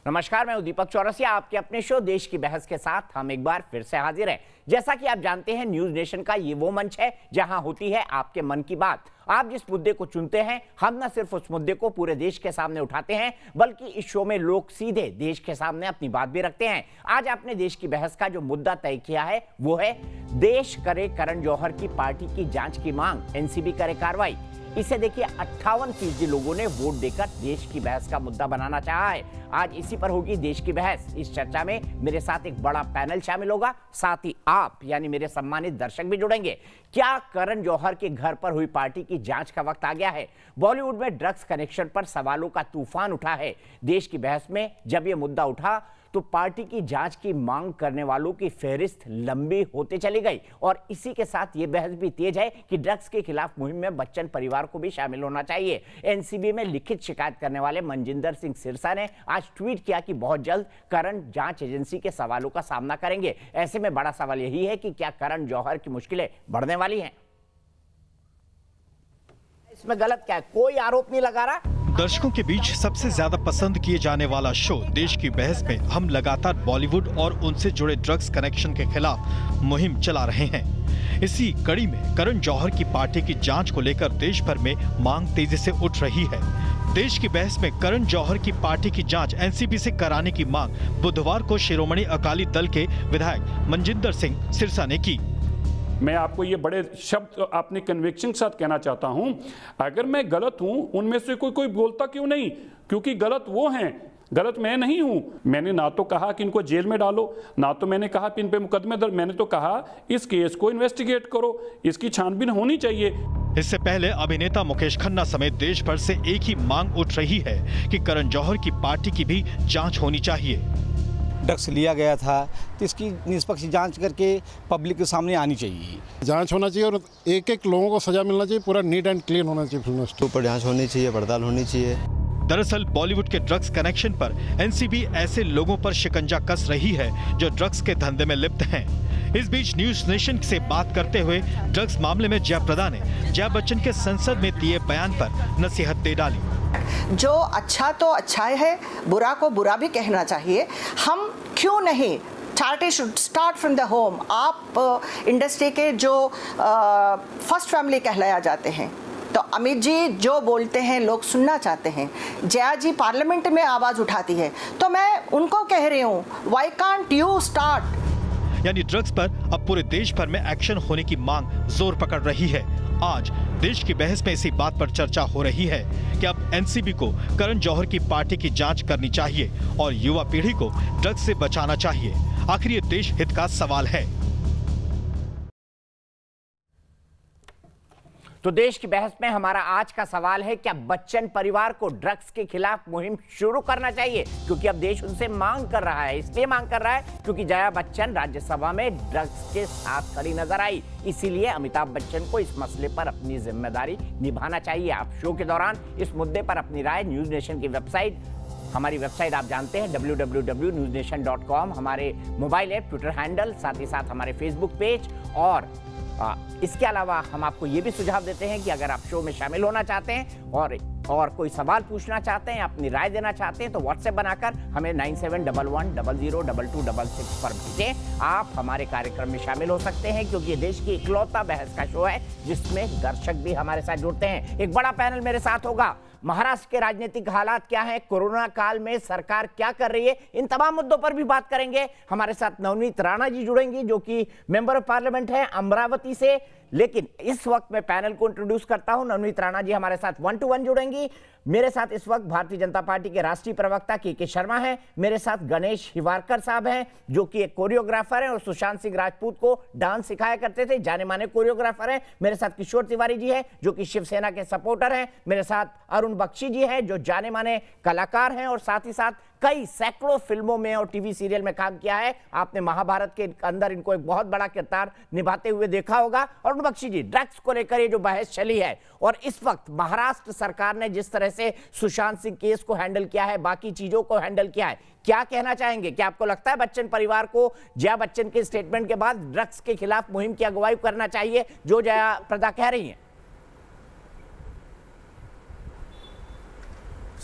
नमस्कार, मैं हूं दीपक चौरसिया। आपके अपने शो देश की बहस के साथ हम एक बार फिर से हाजिर हैं। जैसा कि आप जानते हैं, न्यूज नेशन का ये वो मंच है जहां होती है आपके मन की बात। आप जिस मुद्दे को चुनते हैं, हम न सिर्फ उस मुद्दे को पूरे देश के सामने उठाते हैं, बल्कि इस शो में लोग सीधे देश के सामने अपनी बात भी रखते हैं। आज आपने देश की बहस का जो मुद्दा तय किया है वो है देश करे करण जौहर की पार्टी की जांच की मांग, एनसीबी करे कार्रवाई। इसे देखिए 58% लोगों ने वोट देकर देश की बहस का मुद्दा बनाना चाहा है। आज इसी पर होगी देश की बहस। इस चर्चा में मेरे साथ एक बड़ा पैनल शामिल होगा, साथ ही आप यानी मेरे सम्मानित दर्शक भी जुड़ेंगे। क्या करण जौहर के घर पर हुई पार्टी की जांच का वक्त आ गया है? बॉलीवुड में ड्रग्स कनेक्शन पर सवालों का तूफान उठा है। देश की बहस में जब यह मुद्दा उठा तो पार्टी की जांच की मांग करने वालों की फहरिस्त लंबी होते चली गई और इसी के साथ ये बहस भी तेज है कि ड्रग्स के खिलाफ मुहिम में बच्चन परिवार को भी शामिल होना चाहिए। एनसीबी में लिखित शिकायत करने वाले मनजिंदर सिंह सिरसा ने आज ट्वीट किया कि बहुत जल्द करण जांच एजेंसी के सवालों का सामना करेंगे। ऐसे में बड़ा सवाल यही है कि क्या करण जौहर की मुश्किलें बढ़ने वाली हैं? इसमें गलत क्या है? कोई आरोप नहीं लगा रहा। दर्शकों के बीच सबसे ज्यादा पसंद किए जाने वाला शो देश की बहस में हम लगातार बॉलीवुड और उनसे जुड़े ड्रग्स कनेक्शन के खिलाफ मुहिम चला रहे हैं। इसी कड़ी में करण जौहर की पार्टी की जांच को लेकर देश भर में मांग तेजी से उठ रही है। देश की बहस में करण जौहर की पार्टी की जांच एनसीबी से कराने की मांग बुधवार को शिरोमणि अकाली दल के विधायक मनजिंदर सिंह सिरसा ने की। मैं आपको ये बड़े शब्द अपने कन्विक्शन के साथ कहना चाहता हूं, अगर मैं गलत हूं उनमें से कोई बोलता क्यों नहीं? क्योंकि गलत वो हैं, गलत मैं नहीं हूं। मैंने ना तो कहा कि इनको जेल में डालो, ना तो मैंने कहा कि इन पे मुकदमे दर्ज। मैंने तो कहा इस केस को इन्वेस्टिगेट करो, इसकी छानबीन होनी चाहिए। इससे पहले अभिनेता मुकेश खन्ना समेत देश भर से एक ही मांग उठ रही है कि करण जौहर की पार्टी की भी जांच होनी चाहिए। ड्रग्स लिया गया था तो इसकी निष्पक्ष जांच करके पब्लिक के सामने आनी चाहिए। जांच होना चाहिए और एक एक लोगों को सजा मिलना चाहिए, पूरा नीट एंड क्लीन होना चाहिए। फिल्म ऊपर जांच होनी चाहिए, पड़ताल होनी चाहिए। दरअसल बॉलीवुड के ड्रग्स कनेक्शन पर एनसीबी ऐसे लोगों पर शिकंजा कस रही है जो ड्रग्स के धंधे में लिप्त हैं। इस बीच न्यूज नेशन से बात करते हुए ड्रग्स मामले में जयाप्रदा ने जया बच्चन के संसद में दिए बयान पर नसीहत दे डाली। जो अच्छा तो अच्छा है, बुरा को बुरा भी कहना चाहिए। हम क्यों नहीं स्टार्ट फ्रॉम द होम। आप इंडस्ट्री के जो फर्स्ट फैमिली कहलाया जाते हैं, तो अमित जी जो बोलते हैं लोग सुनना चाहते हैं। जया जी पार्लियामेंट में आवाज उठाती है, तो मैं उनको कह रही हूँ, व्हाई कांट यू स्टार्ट? यानी ड्रग्स पर अब पूरे देश भर में एक्शन होने की मांग जोर पकड़ रही है। आज देश की बहस में इसी बात पर चर्चा हो रही है कि अब एनसीबी को करण जौहर की पार्टी की जांच करनी चाहिए और युवा पीढ़ी को ड्रग्स से बचाना चाहिए। आखिर ये देश हित का सवाल है। तो देश की बहस में हमारा आज का सवाल है, क्या बच्चन परिवार को ड्रग्स के खिलाफ मुहिम शुरू करना चाहिए? क्योंकि अब देश उनसे मांग कर रहा है। इसलिए मांग कर रहा है क्योंकि जया बच्चन राज्यसभा में ड्रग्स के साथ खड़ी नजर आई। इसीलिए अमिताभ बच्चन को इस मसले पर अपनी जिम्मेदारी निभाना चाहिए। आप शो के दौरान इस मुद्दे पर अपनी राय न्यूज नेशन की वेबसाइट, हमारी वेबसाइट आप जानते हैं www.newsnation.com, हमारे मोबाइल ऐप, ट्विटर हैंडल, साथ ही साथ हमारे फेसबुक पेज और इसके अलावा हम आपको ये भी सुझाव देते हैं कि अगर आप शो में शामिल होना चाहते हैं और कोई सवाल पूछना चाहते हैं, अपनी राय देना चाहते हैं, तो व्हाट्सएप बनाकर हमें 9711000026 पर भेजें। आप हमारे कार्यक्रम में शामिल हो सकते हैं क्योंकि ये देश की इकलौता बहस का शो है जिसमें दर्शक भी हमारे साथ जुड़ते हैं। एक बड़ा पैनल मेरे साथ होगा। महाराष्ट्र के राजनीतिक हालात क्या है, कोरोना काल में सरकार क्या कर रही है, इन तमाम मुद्दों पर भी बात करेंगे। हमारे साथ नवनीत राणा जी जुड़ेंगी जो कि मेंबर ऑफ पार्लियामेंट है अमरावती से। लेकिन इस वक्त मैं पैनल को इंट्रोड्यूस करता हूं। नवनीत राणा जी हमारे साथ 1 to 1 जुड़ेंगी। मेरे साथ इस वक्त भारतीय जनता पार्टी के राष्ट्रीय प्रवक्ता के शर्मा हैं। मेरे साथ गणेश हिवारकर साहब हैं जो कि एक कोरियोग्राफर हैं और सुशांत सिंह राजपूत को डांस सिखाया करते थे, जाने माने कोरियोग्राफर हैं। मेरे साथ किशोर तिवारी जी हैं जो कि शिवसेना के सपोर्टर हैं। मेरे साथ अरुण बख्शी जी हैं जो जाने माने कलाकार हैं और साथ ही साथ कई सैकड़ों फिल्मों में और टीवी सीरियल में काम किया है। आपने महाभारत के अंदर इनको एक बहुत बड़ा किरदार निभाते हुए देखा होगा। और अरुण बख्शी जी, ड्रग्स को लेकर ये जो बहस चली है और इस वक्त महाराष्ट्र सरकार ने जिस तरह से सुशांत सिंह केस को हैंडल किया है, बाकी चीजों को हैंडल किया है, क्या कहना चाहेंगे? क्या आपको लगता है बच्चन परिवार को जया बच्चन के स्टेटमेंट के बाद ड्रग्स के खिलाफ मुहिम की अगुवाई करना चाहिए जो जया प्रदा कह रही हैं?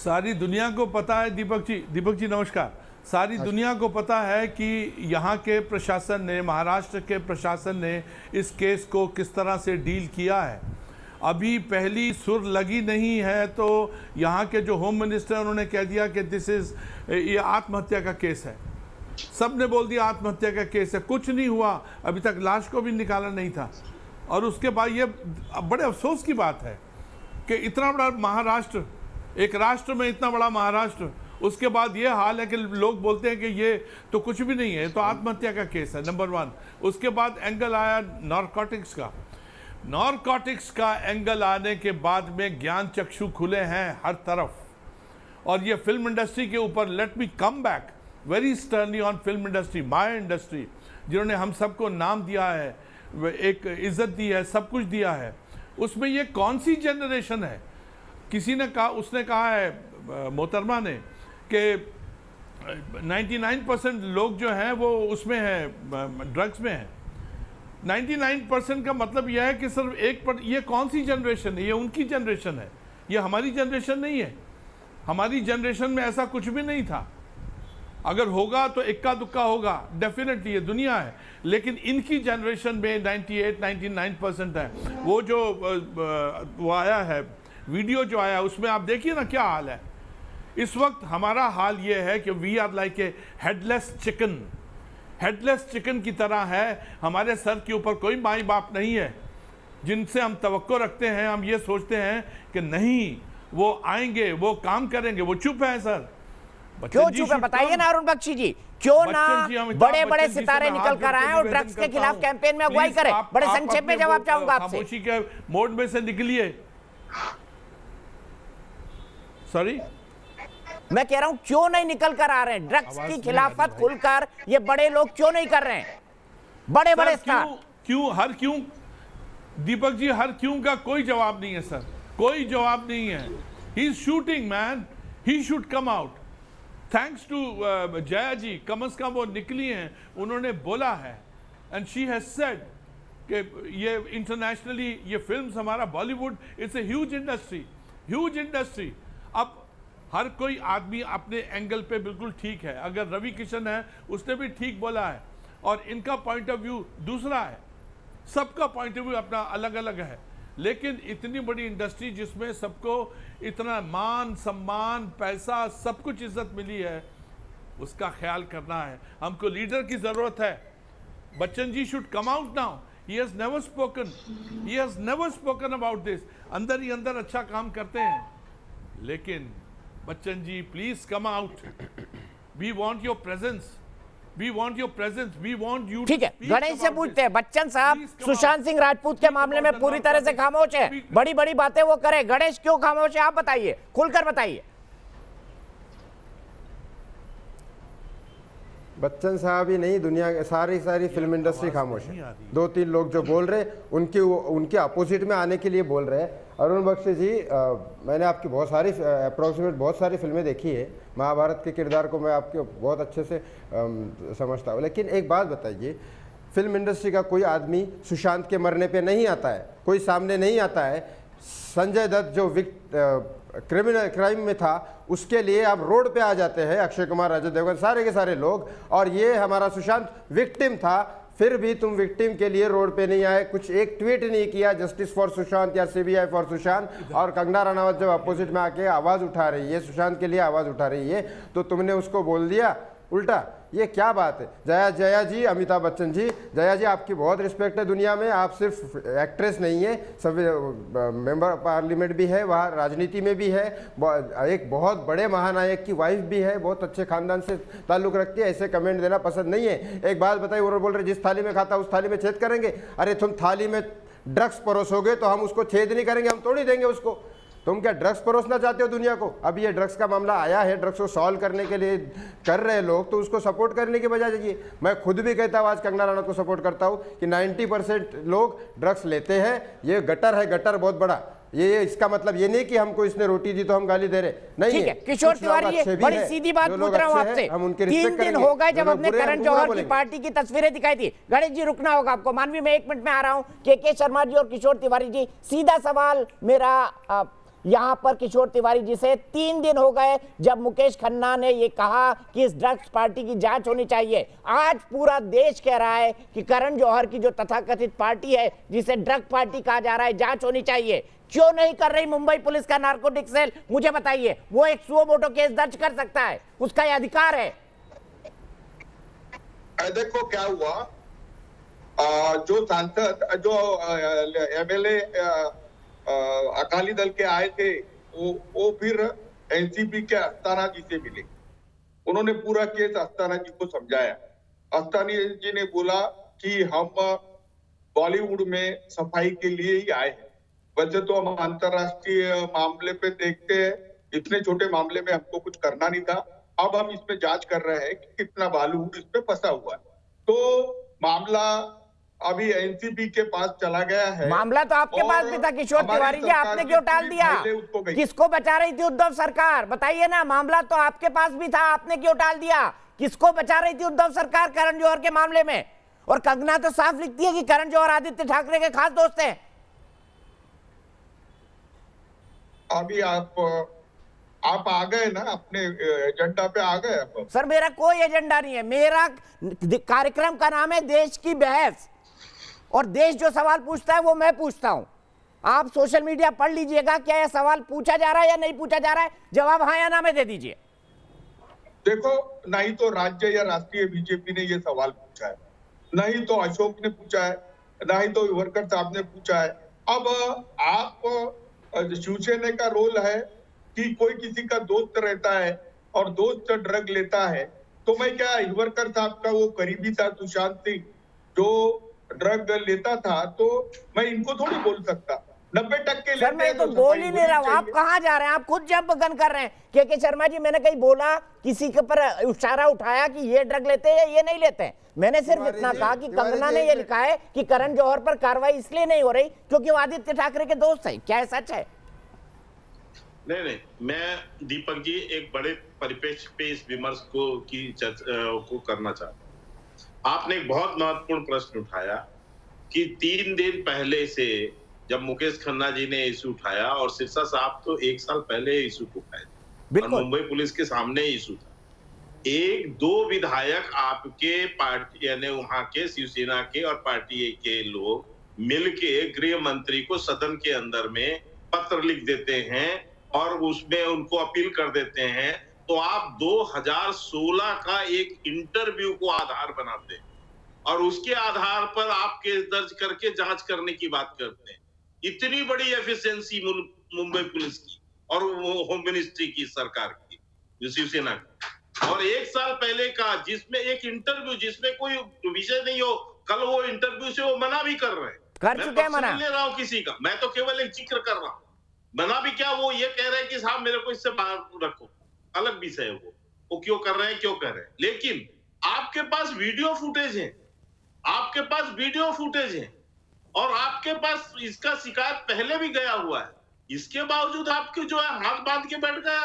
सारी दुनिया को पता है दीपक जी नमस्कार। सारी दुनिया को पता है कि यहाँ के प्रशासन ने, महाराष्ट्र के प्रशासन ने इस केस को किस तरह से डील किया है। अभी पहली सुर लगी नहीं है तो यहाँ के जो होम मिनिस्टर उन्होंने कह दिया कि ये आत्महत्या का केस है। सब ने बोल दिया आत्महत्या का केस है, कुछ नहीं हुआ, अभी तक लाश को भी निकाला नहीं था। और उसके बाद ये बड़े अफसोस की बात है कि इतना बड़ा महाराष्ट्र, एक राष्ट्र में इतना बड़ा महाराष्ट्र, उसके बाद ये हाल है कि लोग बोलते हैं कि ये तो कुछ भी नहीं है, तो आत्महत्या का केस है, नंबर 1। उसके बाद एंगल आया नॉर्कोटिक्स का एंगल आने के बाद में ज्ञान चक्षु खुले हैं हर तरफ। और ये फिल्म इंडस्ट्री के ऊपर, let me come back very sternly on film industry, my industry, जिन्होंने हम सबको नाम दिया है, एक इज्जत दी है, सब कुछ दिया है, उसमें ये कौन सी जनरेशन है? किसी ने कहा, उसने कहा है मोहतरमा ने कि 99% लोग जो हैं वो उसमें हैं, ड्रग्स में हैं। 99% का मतलब यह है कि सिर्फ 1%। ये कौन सी जनरेशन है? ये उनकी जनरेशन है, ये हमारी जनरेशन नहीं है। हमारी जनरेशन में ऐसा कुछ भी नहीं था। अगर होगा तो इक्का दुक्का होगा, डेफिनेटली, ये दुनिया है। लेकिन इनकी जनरेशन में 98-99% है। वो जो वो आया है, वीडियो जो आया, उसमें आप देखिए ना क्या हाल है। इस वक्त हमारा हाल ये है कि we are like a headless chicken की तरह है। हमारे सर के ऊपर कोई माई बाप नहीं है जिनसे हम तवक्को रखते हैं। हम ये सोचते हैं कि नहीं, वो आएंगे, वो काम करेंगे, वो चुप है। सर क्यों चुप है बताइए ना अरुण बख्शी जी, क्यों ना बड़े बड़े सितारे निकल कर आए और ड्रग्स के खिलाफ कैंपेन में अगुवाई करें? बड़े संक्षेप में जवाब चाहूंगा आपसे। खामोशी के मोड में से निकलिए। सॉरी, मैं कह रहा हूं क्यों नहीं निकल कर आ रहे हैं? ड्रग्स की खिलाफत खुलकर ये बड़े लोग क्यों नहीं कर रहे हैं? बड़े बड़े स्टार क्यों दीपक जी, हर क्यों का कोई जवाब नहीं है सर, कोई जवाब नहीं है। He is shooting man, he should come out. Thanks to Jaya ji, कम से कम वो निकली हैं, उन्होंने बोला है एंड शी हैज सेड कि ये इंटरनेशनली ये फिल्म्स, हमारा Bollywood it's a huge industry. अब हर कोई आदमी अपने एंगल पे बिल्कुल ठीक है। अगर रवि किशन है, उसने भी ठीक बोला है, और इनका पॉइंट ऑफ व्यू दूसरा है। सबका पॉइंट ऑफ व्यू अपना अलग अलग है। लेकिन इतनी बड़ी इंडस्ट्री जिसमें सबको इतना मान सम्मान, पैसा, सब कुछ इज्जत मिली है, उसका ख्याल करना है। हमको लीडर की जरूरत है। Bachchan ji should come out now. He has never spoken about this. अंदर ही अंदर अच्छा काम करते हैं, लेकिन Bachchan ji please come out. We want your presence, we want your presence, we want you. ठीक है, गणेश से पूछते हैं। बच्चन साहब सुशांत सिंह राजपूत के मामले में पूरी तरह से खामोश है, बड़ी बड़ी बातें वो करे। गणेश क्यों खामोश है, आप बताइए, खुलकर बताइए। बच्चन साहब ही नहीं, दुनिया के सारी फिल्म इंडस्ट्री खामोश है। 2-3 लोग जो बोल रहे उनके अपोजिट में आने के लिए बोल रहे हैं। अरुण बख्शी जी, मैंने आपकी बहुत सारी फिल्में देखी है। महाभारत के किरदार को मैं आपके बहुत अच्छे से समझता हूँ। लेकिन एक बात बताइए, फिल्म इंडस्ट्री का कोई आदमी सुशांत के मरने पे नहीं आता है, कोई सामने नहीं आता है। संजय दत्त जो क्राइम में था, उसके लिए आप रोड पे आ जाते हैं, अक्षय कुमार, अजय देवगन, सारे के सारे लोग। और ये हमारा सुशांत विक्टिम था, फिर भी तुम विक्टिम के लिए रोड पे नहीं आए, कुछ एक ट्वीट नहीं किया जस्टिस फॉर सुशांत या सीबीआई फॉर सुशांत। और कंगना रनावत जब अपोजिट में आके आवाज़ उठा रही है, सुशांत के लिए आवाज़ उठा रही है, तो तुमने उसको बोल दिया उल्टा। ये क्या बात है? जया जी, अमिताभ बच्चन जी, जया जी आपकी बहुत रिस्पेक्ट है दुनिया में। आप सिर्फ एक्ट्रेस नहीं है, सब मेंबर पार्लियामेंट भी है, वहाँ राजनीति में भी है, एक बहुत बड़े महानायक की वाइफ भी है, बहुत अच्छे खानदान से ताल्लुक़ रखती है। ऐसे कमेंट देना पसंद नहीं है। एक बात बताइए, वो बोल रहे जिस थाली में खाता उस थाली में छेद करेंगे। अरे तुम थाली में ड्रग्स परोसोगे तो हम उसको छेद नहीं करेंगे, हम तोड़ देंगे उसको। तुम क्या ड्रग्स परोसना चाहते हो दुनिया को? अब ये ड्रग्स का मामला आया है, ड्रग्स को सॉल्व करने के लिए कर रहे लोग, तो उसको सपोर्ट करने के बजाय जाइए। मैं खुद भी कहता हूँ, आज कंगना रनावत को सपोर्ट करता हूँ कि 90% लोग ड्रग्स लेते हैं। ये गटर है, गटर बहुत बड़ा। ये इसका मतलब ये नहीं कि हमको इसने रोटी दी तो हम गाली दे रहे, नहीं है। किशोर तिवारी, ये बड़ी सीधी बात पूछ रहा हूँ आपसे। 3 दिन हो गए जब हमने करण जौहर की पार्टी की तस्वीरें दिखाई थी। गणेश जी रुकना होगा आपको, मानवी मैं 1 मिनट में आ रहा हूँ। के शर्मा जी और किशोर तिवारी जी, सीधा सवाल मेरा यहां पर किशोर तिवारी जी से 3 दिन हो गए जब मुकेश खन्ना ने यह कहा कि इस ड्रग्स पार्टी की जांच होनी चाहिए। आज पूरा देश कह रहा है कि करण जौहर की जो तथाकथित पार्टी है, जिसे ड्रग पार्टी कहा जा रहा है, जांच होनी चाहिए। क्यों नहीं कर रही मुंबई पुलिस का नार्कोटिक सेल? मुझे बताइए। वो एक सुओ मोटो केस दर्ज कर सकता है, उसका यह अधिकार है। देखो क्या हुआ, जो सांसद, जो एमएलए अकाली दल के आए थे, वो फिर एनसीपी के अस्थाना जी से मिले। उन्होंने पूरा केस अस्थाना जी को समझाया। अस्थाना जी ने बोला कि हम बॉलीवुड में सफाई के लिए ही आए हैं, वैसे तो हम अंतरराष्ट्रीय मामले पे देखते हैं, इतने छोटे मामले में हमको कुछ करना नहीं था। अब हम इसमें जांच कर रहे हैं कि कितना बॉलीवुड इस पे फंसा हुआ है। तो मामला अभी एनसीबी के पास चला गया है। मामला तो आपके पास भी था किशोर तिवारी जी, आपने क्यों टाल दिया? किसको बचा रही थी उद्धव सरकार? बताइए ना, मामला तो आपके पास भी था, आपने क्यों टाल दिया? किसको बचा रही थी उद्धव सरकार करण जौहर के मामले में? और कंगना तो साफ लिखती है कि करण जौहर आदित्य ठाकरे के खास दोस्त हैं। अभी आप आ गए ना, अपने एजेंडा पे आ गए। सर मेरा कोई एजेंडा नहीं है, मेरा कार्यक्रम का नाम है देश की बहस, और देश जो सवाल पूछता है वो मैं पूछता हूं। आप सोशल मीडिया पढ़ लीजिएगा, क्या यह सवाल पूछा जा रहा है या नहीं पूछा जा रहा है, जवाब हाँ या ना में दे दीजिए। देखो, नहीं तो राज्य या राष्ट्रीय बीजेपी ने ये सवाल पूछा है, नहीं तो अशोक ने पूछा है, नहीं तो विवरकर साहब ने पूछा है। अब आप शिवसेना का रोल है कि कोई किसी का दोस्त रहता है और दोस्त ड्रग लेता है, तो मैं क्या, हिवरकर साहब का वो करीबी था सुशांत सिंह जो ड्रग लेता था, तो मैं इनको थोड़ी बोल सकता। 90% सर मैं तो बोल ही नहीं रहा हूँ, आप कहाँ जा रहे हैं? आप खुद जंप गन कर रहे हैं। के शर्मा जी, मैंने कहीं बोला, किसी के पर इशारा उठाया कि ये ड्रग लेते हैं ये नहीं लेते हैं? मैंने सिर्फ इतना कहा कि कंगना ने ये लिखा है कि करण जौहर पर कार्रवाई इसलिए नहीं हो रही क्योंकि वो आदित्य ठाकरे के दोस्त हैं। क्या सच है? नहीं, मैं दीपक जी एक बड़े परिप्रेक्ष्य पे इस विमर्श को करना चाहता हूँ। आपने एक बहुत महत्वपूर्ण प्रश्न उठाया कि 3 दिन पहले से जब मुकेश खन्ना जी ने इशू उठाया, और सिरसा साहब तो 1 साल पहले इशू उठाए और मुंबई पुलिस के सामने इशू था। 1-2 विधायक आपके पार्टी यानी वहां के शिवसेना के और पार्टी के लोग मिलके गृह मंत्री को सदन के अंदर में पत्र लिख देते हैं और उसमें उनको अपील कर देते हैं, तो आप 2016 का एक इंटरव्यू को आधार बनाते हैं और उसके आधार पर आप केस दर्ज करके जांच करने की बात करते हैं। इतनी बड़ी एफिशिएंसी मुंबई पुलिस की और होम मिनिस्ट्री की, सरकार की, शिवसेना की। और 1 साल पहले का जिसमें एक इंटरव्यू जिसमें कोई विषय नहीं हो, कल वो इंटरव्यू से वो मना भी कर रहे हैं। कर चुके हैं मना। ले रहा हूँ किसी का, मैं तो केवल एक जिक्र कर रहा हूँ। मना भी क्या, वो ये कह रहे हैं कि साहब मेरे को इससे बाहर रखो, अलग विषय है वो क्यों कर रहे हैं, क्यों कर रहे हैं। लेकिन आपके पास वीडियो फुटेज है, आपके पास वीडियो फुटेज है और आपके पास इसका शिकायत पहले भी गया हुआ है। इसके बावजूद आपके जो है हाथ बांध के बैठ गया,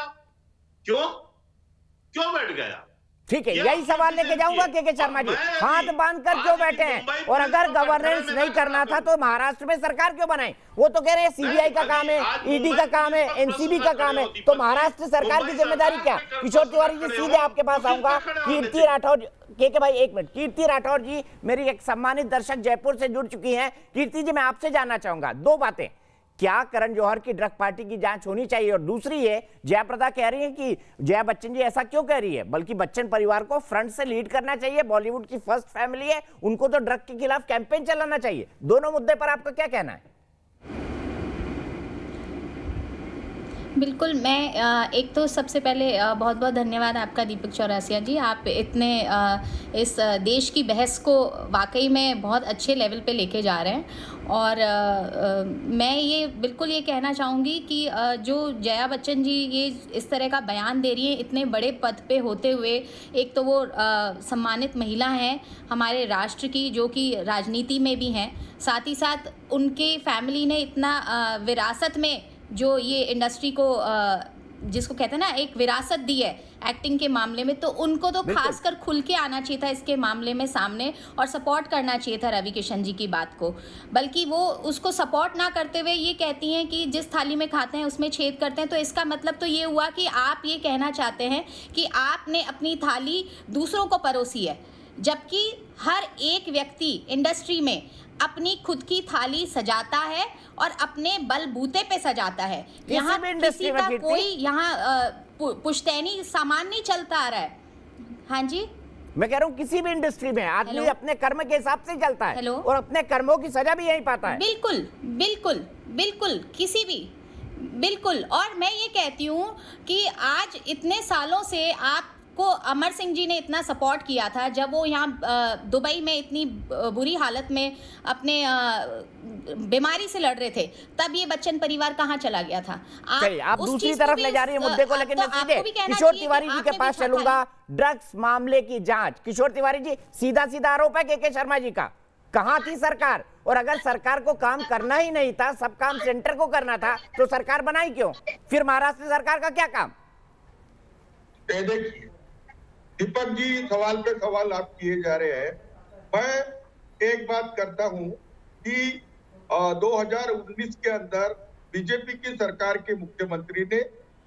क्यों बैठ गया? ठीक है, यही सवाल लेके जाऊंगा के शर्मा जी, हाथ बांधकर क्यों बैठे हैं? और अगर गवर्नेंस नहीं करना था तो महाराष्ट्र में सरकार क्यों बनाई? वो तो कह रहे हैं सीबीआई का काम है, ईडी का काम है, एनसीबी का काम है, तो महाराष्ट्र सरकार की जिम्मेदारी क्या? किशोर तिवारी जी, सीधे आपके पास आऊंगा। कीर्ति राठौर, के भाई 1 मिनट, कीर्ति राठौर जी मेरी एक सम्मानित दर्शक जयपुर से जुड़ चुकी हैं। कीर्ति जी, मैं आपसे जानना चाहूंगा 2 बातें। क्या करण जौहर की ड्रग पार्टी की जांच होनी चाहिए? और दूसरी है, जयाप्रदा कह रही है कि जया बच्चन जी ऐसा क्यों कह रही है, बल्कि बच्चन परिवार को फ्रंट से लीड करना चाहिए, बॉलीवुड की फर्स्ट फैमिली है, उनको तो ड्रग के खिलाफ कैंपेन चलाना चाहिए। दोनों मुद्दे पर आपका क्या कहना है? बिल्कुल, मैं एक तो सबसे पहले बहुत बहुत धन्यवाद आपका दीपक चौरसिया जी, आप इतने इस देश की बहस को वाकई में बहुत अच्छे लेवल पे लेके जा रहे हैं। और मैं ये बिल्कुल ये कहना चाहूँगी कि जो जया बच्चन जी ये इस तरह का बयान दे रही हैं इतने बड़े पद पे होते हुए, एक तो वो सम्मानित महिला हैं हमारे राष्ट्र की, जो कि राजनीति में भी हैं, साथ ही साथ उनके फैमिली ने इतना विरासत में जो ये इंडस्ट्री को जिसको कहते हैं ना एक विरासत दी है एक्टिंग के मामले में, तो उनको तो खासकर खुल के आना चाहिए था इसके मामले में सामने और सपोर्ट करना चाहिए था रवि किशन जी की बात को। बल्कि वो उसको सपोर्ट ना करते हुए ये कहती हैं कि जिस थाली में खाते हैं उसमें छेद करते हैं। तो इसका मतलब तो ये हुआ कि आप ये कहना चाहते हैं कि आपने अपनी थाली दूसरों को परोसी है, जबकि हर एक व्यक्ति इंडस्ट्री में अपनी खुद की थाली सजाता है और अपने बलबूते पे सजाता है। यहाँ किसी का कोई यहाँ पुश्तैनी सामान नहीं चलता आ रहा है। हाँ जी, मैं कह रहा हूँ किसी भी इंडस्ट्री में आदमी अपने कर्म के हिसाब से चलता है और अपने कर्मों की सजा भी यही पाता है। बिल्कुल बिल्कुल बिल्कुल, किसी भी, बिल्कुल। और मैं ये कहती हूँ कि आज इतने सालों से आपको अमर सिंह जी ने इतना सपोर्ट किया था, जब वो यहाँ दुबई में इतनी बुरी हालत में अपने बीमारी से लड़ रहे थे, तब ये बच्चन परिवार कहाँ चला गया था। आप दूसरी तरफ ले जा रही है मुद्दे को, लेकिन मैं सीधे किशोर तिवारी जी के पास चलूंगा। ड्रग्स मामले की जांच, किशोर तिवारी जी, सीधा सीधा आरोप है के शर्मा जी का। कहाँ थी सरकार? और अगर सरकार को काम करना ही नहीं था, सब काम सेंटर को करना था, तो सरकार बनाई क्यों? फिर महाराष्ट्र सरकार का क्या काम? देखिए दीपक जी, सवाल पे सवाल आप किए जा रहे हैं। मैं एक बात करता हूं कि 2019 के अंदर बीजेपी की सरकार के मुख्यमंत्री ने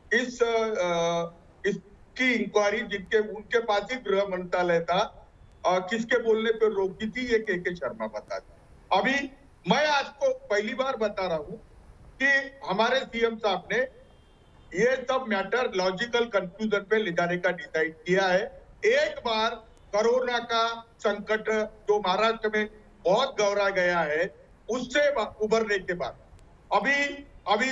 इसकी इंक्वायरी, जिनके उनके पास ही गृह मंत्रालय था, किसके बोलने पर रोकी थी, ये के शर्मा बताते। अभी मैं आपको पहली बार बता रहा हूं कि हमारे सीएम साहब ने ये सब मैटर लॉजिकल कंक्लूजन पे ले जाने का डिसाइड किया है। एक बार कोरोना का संकट जो महाराष्ट्र में बहुत गहरा गया है, उससे उभरने के बाद अभी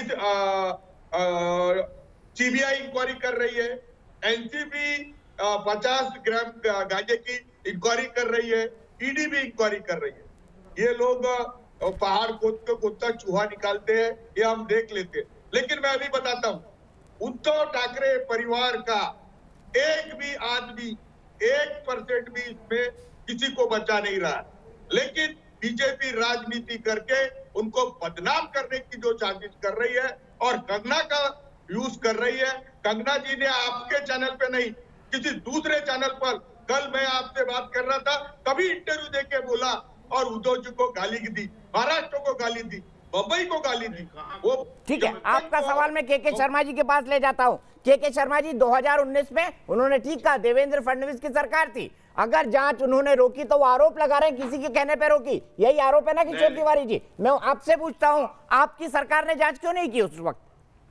सीबीआई इंक्वायरी कर रही है, एनसीबी 50 ग्राम गांजे की इंक्वायरी कर रही है, ईडी भी इंक्वायरी कर रही है। ये लोग पहाड़ खोदता चूहा निकालते हैं, ये हम देख लेते हैं। लेकिन मैं अभी बताता हूं, उद्धव ठाकरे परिवार का एक भी आदमी 1% भी इसमें किसी को बचा नहीं रहा, लेकिन बीजेपी राजनीति करके उनको बदनाम करने की जो साजिश कर रही है और कंगना का यूज कर रही है। कंगना जी ने आपके चैनल पे नहीं, किसी दूसरे चैनल पर, कल मैं आपसे बात कर रहा था, कभी इंटरव्यू देके बोला और उद्धव जी को गाली दी, महाराष्ट्र को गाली दी, मुंबई को गाली दी। वो ठीक है, आपका सवाल मैं के शर्मा जी के पास ले जाता हूं। के शर्मा जी, 2019 में उन्होंने ठीक कहा, देवेंद्र फडणवीस की सरकार थी, अगर जांच उन्होंने रोकी तो वो आरोप लगा रहे हैं किसी के कहने पे रोकी, यही आरोप है ना किशोर तिवारी जी? मैं आपसे पूछता हूं, आपकी सरकार ने जांच क्यों नहीं की उस वक्त?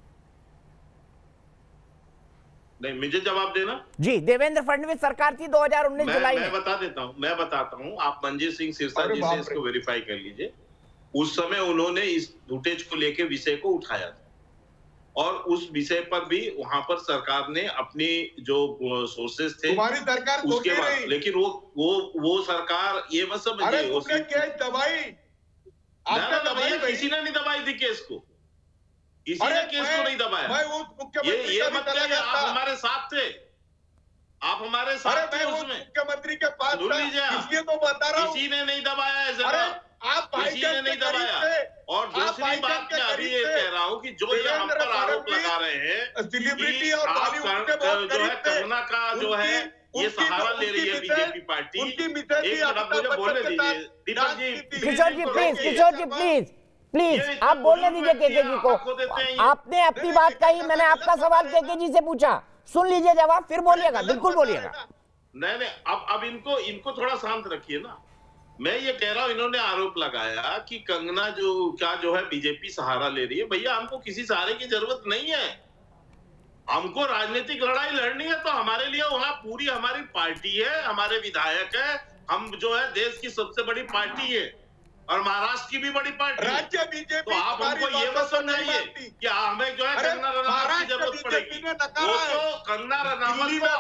नहीं, मुझे जवाब देना जी। देवेंद्र फडणवीस सरकार थी 2019 जुलाई में। मैं बताता हूं, आप मंजीत सिंह सिरसा जी से इसको वेरीफाई कर लीजिए। उस समय उन्होंने इस फुटेज को लेके विषय को उठाया था और उस विषय पर भी वहां पर सरकार ने अपनी जो सोर्सेस थे, हमारी सरकार उसके बाद, लेकिन वो सरकार ये मत समझिए उसने केस दबाई, किसी ने नहीं दबाई थी केस को, किसी ने केस को नहीं दबाया। ये मत कहिए आप हमारे साथ थे, आप हमारे साथ थे उसमें, मुख्यमंत्री के पास सुन लीजिए, इसलिए तो बता रहा हूं, किसी ने नहीं दबाया है जनाब, किसी ने नहीं दबाया। और दूसरी बात मैं अभी ये कह रहा हूँ कि जो ये हम पर आरोप लगा रहे हैं, सेलिब्रिटी और बॉलीवुड के बहुत जो है कंगना का जो है ये सहारा ले रही है बीजेपी पार्टी। एक मिनट मुझे बोलने दीजिए दीपक जी। किशोर जी प्लीज आप बोलने दीजिए के जी को। आपने अपनी बात कही, मैंने आपका सवाल के जी से पूछा, सुन लीजिए जवाब, फिर बोलिएगा, बिल्कुल बोलिएगा। नहीं, अब इनको थोड़ा शांत रखिए ना। मैं ये कह रहा हूं, इन्होंने आरोप लगाया कि कंगना जो है बीजेपी सहारा ले रही है। भैया, हमको किसी सहारे की जरूरत नहीं है, हमको राजनीतिक लड़ाई लड़नी है तो हमारे लिए वहां पूरी हमारी पार्टी है, हमारे विधायक है, हम जो है देश की सबसे बड़ी पार्टी है और महाराष्ट्र की भी बड़ी पार्टी राज्य बीजेपी। तो आप हमको ये मत समझाइए कि हमें जो है कंगना रनावत की जरूरत पड़ेगी। वो तो कंगना रनावत को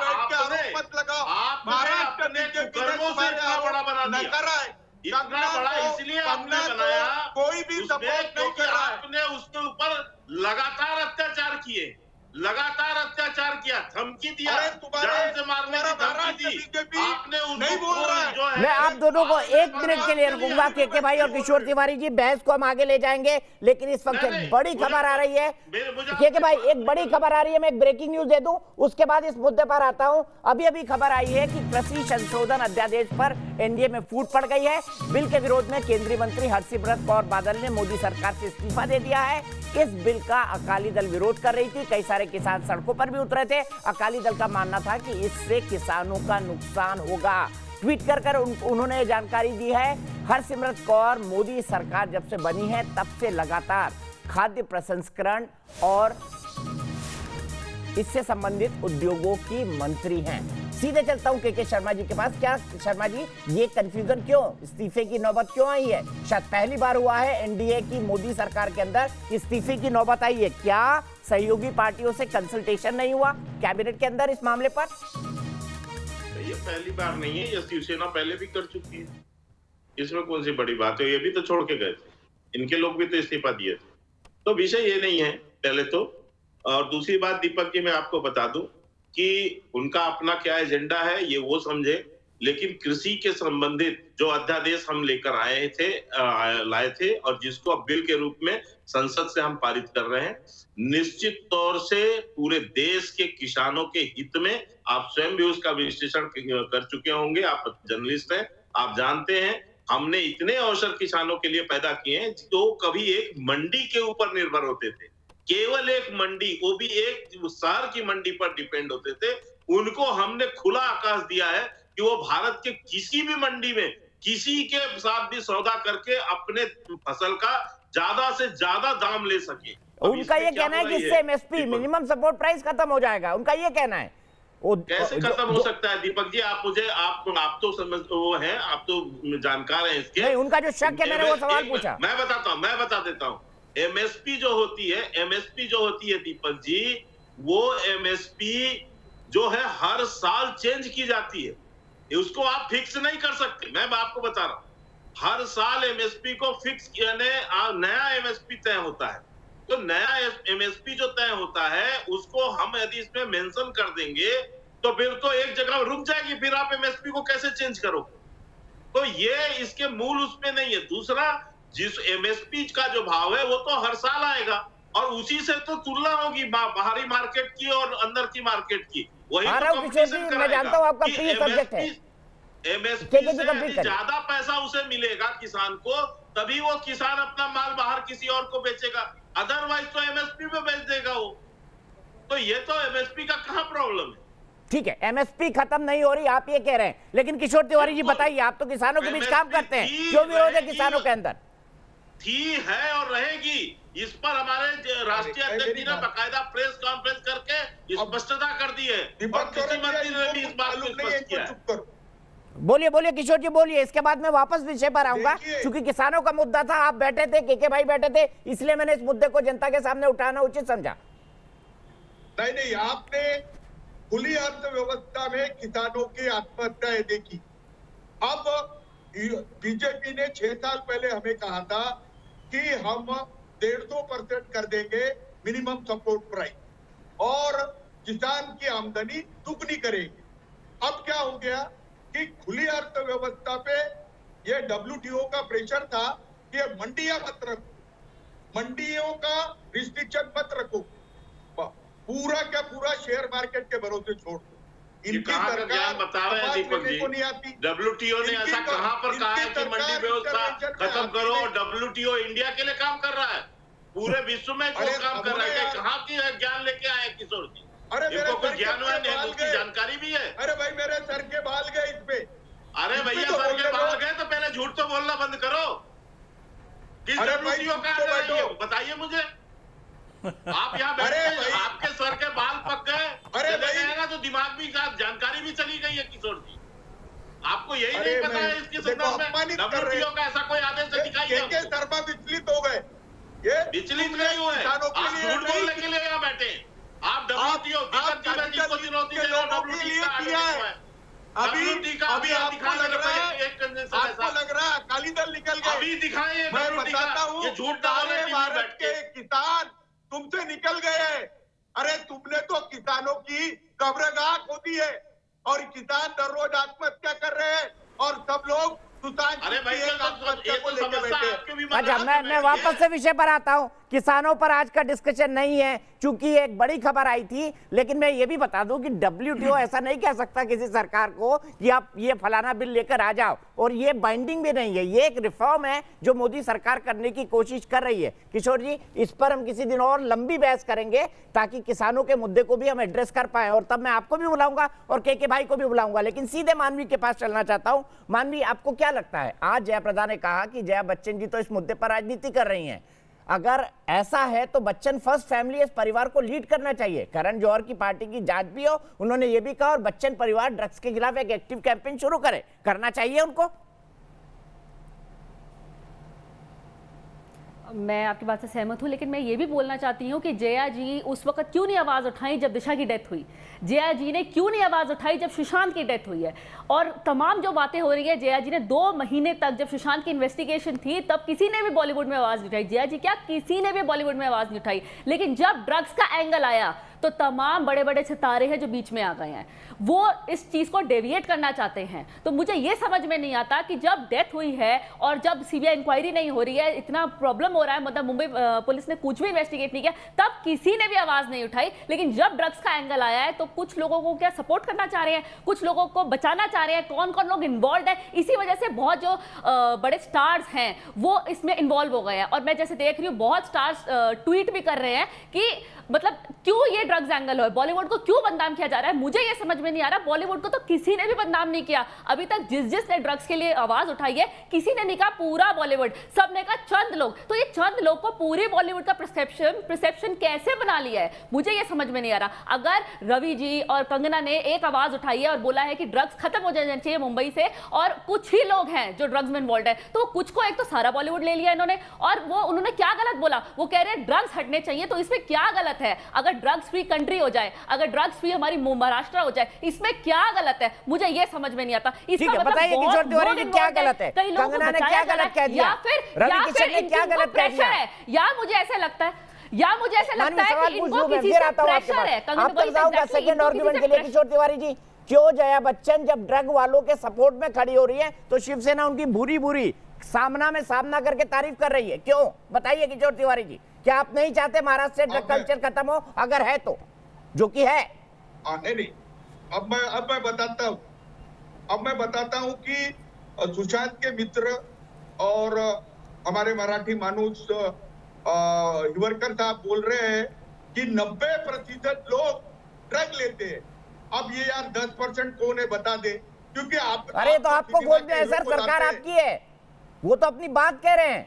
आपने अपने कर्मों से इतना बड़ा बना दिया, इतना बड़ा इसलिए आपने बनाया, कोई भी सपोर्ट नहीं कर रहा है। आपने उसके ऊपर लगातार अत्याचार किए, लगातार अत्याचार किया, धमकी दिया, जान से मारने की धमकी दी। आपने उसको जो है, मैं आप दोनों को 1 मिनट के लिए रुकूंगा। के भाई और किशोर तिवारी जी, बहस को हम आगे ले जाएंगे, लेकिन इस वक्त एक बड़ी खबर आ रही है। के भाई, एक बड़ी खबर आ रही है, मैं एक ब्रेकिंग न्यूज दे दूं, उसके बाद इस मुद्दे पर आता हूं। अभी खबर आई है कि कृषि संशोधन अध्यादेश पर एनडीए में फूट पड़ गई है। बिल के विरोध में केंद्रीय मंत्री हरसिमरत कौर बादल ने मोदी सरकार से इस्तीफा दे दिया है। इस बिल का अकाली दल विरोध कर रही थी, कई सारे किसान सड़कों पर भी उतरे थे। अकाली दल का मानना था कि इससे किसानों का नुकसान होगा। ट्वीट कर उन्होंने जानकारी दी है। हरसिमरत कौर मोदी सरकार जब से बनी है तब से लगातार खाद्य प्रसंस्करण और इससे संबंधित उद्योगों की मंत्री हैं। सीधे चलता हूं के शर्मा जी के पास। क्या शर्मा जी, ये कंफ्यूजन क्यों, इस्तीफे की नौबत क्यों आई है? शायद पहली बार हुआ है एनडीए की मोदी सरकार के अंदर इस्तीफे की नौबत आई है। क्या सहयोगी पार्टियों से कंसल्टेशन नहीं हुआ कैबिनेट के अंदर इस मामले पर? ये पहली बार नहीं है, ये शिवसेना पहले भी कर चुकी है, इसमें कौन सी बड़ी बात है। ये भी तो छोड़ के गए थे, इनके लोग भी तो इस्तीफा दिए थे, तो विषय ये नहीं है पहले तो। और दूसरी बात दीपक जी, मैं आपको बता दूं कि उनका अपना क्या एजेंडा है ये वो समझे, लेकिन कृषि के संबंधित जो अध्यादेश हम लेकर लाए थे और जिसको अब बिल के रूप में संसद से हम पारित कर रहे हैं, निश्चित तौर से पूरे देश के किसानों के हित में, आप स्वयं भी उसका विश्लेषण कर चुके होंगे, आप जर्नलिस्ट हैं, आप जानते हैं हमने इतने अवसर किसानों के लिए पैदा किए हैं जो कभी एक मंडी के ऊपर निर्भर होते थे, केवल एक मंडी, वो भी एक शहर की मंडी पर डिपेंड होते थे। उनको हमने खुला आकाश दिया है कि वो भारत के किसी भी मंडी में किसी के साथ भी सौदा करके अपने फसल का ज्यादा से ज्यादा दाम ले सके। उनका ये कहना है कि इससे एमएसपी मिनिमम सपोर्ट प्राइस खत्म हो जाएगा, उनका ये कहना है। कैसे खत्म हो सकता है दीपक जी? आप मुझे आप तो समझ वो हैं, आप तो जानकार हैं इसके। नहीं, उनका जो शक है, मैंने वो सवाल पूछा। मैं बता देता हूँ। एमएसपी जो होती है दीपक जी, वो एमएसपी जो है हर साल चेंज की जाती है, उसको आप फिक्स नहीं कर सकते। मैं आपको बता रहा हूँ, हर साल एमएसपी को फिक्स नया एमएसपी तय होता है। तो नया एमएसपी जो तय होता है उसको हम यदि इसमें मेंशन कर देंगे तो फिर तो एक जगह रुक जाएगी, फिर आप एमएसपी को कैसे चेंज करोगे? तो ये इसके मूल उसमें नहीं है। दूसरा, जिस एमएसपी का जो भाव है वो तो हर साल आएगा और उसी से तो तुलना होगी बाहरी मार्केट की और अंदर की मार्केट की। वही तो कंपटीशन कराएगा। मैं जानता हूं आपका प्रिय सब्जेक्ट है। एमएसपी से ज्यादा पैसा उसे मिलेगा किसान को, तभी वो किसान अपना माल बाहर किसी और को बेचेगा, अदरवाइज तो एमएसपी में बेच देगा वो। तो ये तो एमएसपी का कहां प्रॉब्लम है? ठीक है, एमएसपी खत्म नहीं हो रही, आप ये कह रहे हैं, लेकिन किशोर तिवारी जी बताइए, आप तो किसानों के बीच काम करते हैं, क्यों विरोध है किसानों के अंदर? थी, है और रहेगी। इस पर हमारे राष्ट्रीय अध्यक्ष ने बाकायदा प्रेस कॉन्फ्रेंस करके स्पष्टता कर दी है और कृषि मंत्री ने भी इस बात को स्पष्ट किया है। बोलिए किशोर जी, बोलिए, इसके बाद मैं वापस विषय पर आऊंगा, क्योंकि किसानों का मुद्दा था, आप बैठे थे, के भाई बैठे थे, इसलिए मैंने इस मुद्दे को जनता के सामने उठाना उचित समझा। नहीं, आपने खुली अर्थव्यवस्था में किसानों की आत्महत्याएं देखी। अब बीजेपी ने 6 साल पहले हमें कहा था कि हम 150% कर देंगे मिनिमम सपोर्ट प्राइस और किसान की आमदनी दुगनी करेंगे। अब क्या हो गया कि खुली अर्थव्यवस्था पे ये WTO का प्रेशर था कि मंडियां मत रखो, मंडियों का रिस्ट्रिक्शन मत रखो, पूरा का पूरा शेयर मार्केट के भरोसे छोड़ दो। इनकी सरकार बता रहे हैं दीपक जी, WTO ने ऐसा कहां पर कहा है कि मंडी व्यवस्था खत्म करो? WTO इंडिया के लिए काम कर रहा है, पूरे विश्व में काम कर रहा है। कहां की ज्ञान लेके आए किशोर जी? इनको कुछ ज्ञान है, उसकी जानकारी भी है। अरे भाई, मेरे सर के बाल गए इस पे। अरे भैया, सर के बाल गए तो पहले झूठ तो बोलना बंद करो। किस WTO का बताइए मुझे। आप यहाँ बैठे, आपके सर के बाल पक गए, अरे ना तो दिमाग भी जानकारी भी चली गई है किशोर जी। आपको यही नहीं पता है इसके संदर्भ में WTO का ऐसा कोई आदेश दिखाइए। शर्मा विचलित हो गए, ये विचलित नहीं हुए, आप झूठ बोलने के लिए यहाँ बैठे। आप WTO अभी आपको लग रहा है अकाली दल निकल गए। अभी दिखाएं, मैं बताता हूँ, ये झूठ भारत के किसान तुमसे निकल गए हैं। अरे तुमने तो किसानों की कब्रगाह खोदी है और किसान हर रोज आत्महत्या कर रहे हैं और सब लोग अरे भाई अच्छा, मैं वापस से विषय पर आता हूं। किसानों पर आज का डिस्कशन नहीं है, चूंकि एक बड़ी खबर आई थी, लेकिन मैं ये भी बता दूं कि WTO ऐसा नहीं कह सकता किसी सरकार को कि आप ये फलाना बिल लेकर आ जाओ, और ये बाइंडिंग भी नहीं है। ये एक रिफॉर्म है जो मोदी सरकार करने की कोशिश कर रही है। किशोर जी, इस पर हम किसी दिन और लंबी बहस करेंगे ताकि किसानों के मुद्दे को भी हम एड्रेस कर पाए, और तब मैं आपको भी बुलाऊंगा और के भाई को भी बुलाऊंगा। लेकिन सीधे मानवी के पास चलना चाहता हूं। मानवी, आपको क्या लगता है? आज जयाप्रदा ने कहा कि जया बच्चन जी तो इस मुद्दे पर राजनीति कर रही हैं। अगर ऐसा है तो बच्चन फर्स्ट फैमिली इस परिवार को लीड करना चाहिए। करण जौहर की पार्टी की जांच भी हो, उन्होंने ये भी कहा, और बच्चन परिवार ड्रग्स के खिलाफ एक एक्टिव कैंपेन शुरू करे। करना चाहिए उनको? मैं आपकी बात से सहमत हूं, लेकिन मैं ये भी बोलना चाहती हूं कि जया जी उस वक्त क्यों नहीं आवाज़ उठाई जब दिशा की डेथ हुई? जया जी ने क्यों नहीं आवाज़ उठाई जब सुशांत की डेथ हुई है? और तमाम जो बातें हो रही है, जया जी ने 2 महीने तक, जब सुशांत की इन्वेस्टिगेशन थी, तब किसी ने भी बॉलीवुड में आवाज़ नहीं उठाई। जया जी क्या, किसी ने भी बॉलीवुड में आवाज़ नहीं उठाई। लेकिन जब ड्रग्स का एंगल आया तो तमाम बड़े बड़े सितारे हैं जो बीच में आ गए हैं, वो इस चीज़ को डेविएट करना चाहते हैं। तो मुझे ये समझ में नहीं आता कि जब डेथ हुई है और जब CBI इंक्वायरी नहीं हो रही है, इतना प्रॉब्लम हो रहा है, मतलब मुंबई पुलिस ने कुछ भी इन्वेस्टिगेट नहीं किया, तब किसी ने भी आवाज़ नहीं उठाई। लेकिन जब ड्रग्स का एंगल आया है तो कुछ लोगों को क्या सपोर्ट करना चाह रहे हैं, कुछ लोगों को बचाना चाह रहे हैं। कौन कौन लोग इन्वॉल्व है, इसी वजह से बहुत जो बड़े स्टार्स हैं वो इसमें इन्वॉल्व हो गए हैं। और मैं जैसे देख रही हूँ बहुत स्टार्स ट्वीट भी कर रहे हैं कि मतलब क्यों ये ड्रग्स एंगल हो, बॉलीवुड को क्यों बदनाम किया जा रहा है। मुझे ये समझ में नहीं आ रहा, बॉलीवुड को तो किसी ने भी बदनाम नहीं किया अभी तक। जिसने ड्रग्स के लिए आवाज उठाई है, किसी ने नहीं कहा पूरा बॉलीवुड, सबने कहा चंद लोग। तो ये चंद लोग को पूरे बॉलीवुड का परसेप्शन कैसे बना लिया है, मुझे ये समझ में नहीं आ रहा। अगर रवि जी और कंगना ने एक आवाज उठाई है और बोला है कि ड्रग्स खत्म हो जाना चाहिए मुंबई से, और कुछ ही लोग हैं जो ड्रग्स में इन्वॉल्व है, तो कुछ को एक तो सारा बॉलीवुड ले लिया इन्होंने। और वो उन्होंने क्या गलत बोला? वो कह रहे हैं ड्रग्स हटने चाहिए, तो इसमें क्या गलत है? अगर ड्रग्स फ्री कंट्री हो जाए, अगर ड्रग्स फ्री हमारी महाराष्ट्र हो जाए, इसमें क्या गलत है? मुझे ये समझ में नहीं आता। इसका मतलब बताइए किशोर तिवारी जी क्या गलत है? कंगना ने क्या गलत कह दिया? या फिर क्या गलत कह दिया है? या मुझे ऐसा लगता है कि इनको किसी से प्रेशर है। सेकंड आर्गुमेंट के लिए किशोर तिवारी जी, क्यों जया बच्चन जब ड्रग वालों के सपोर्ट में खड़ी हो रही है तो शिवसेना उनकी बुरी सामना करके तारीफ कर रही है? क्यों, बताइए किशोर तिवारी जी। क्या आप नहीं चाहते महाराष्ट्र से ड्रग कल्चर खत्म हो? अगर है तो, जो कि है। नहीं, अब मैं बताता हूं कि सुशांत के मित्र और हमारे मराठी मानुस हिवरकर साहब बोल रहे हैं कि 90% लोग ड्रग लेते हैं। अब ये यार 10% कौन है बता दे, क्योंकि आप अरे तो आपको बोल में है सर, सरकार आपकी है, वो तो अपनी बात कह रहे हैं।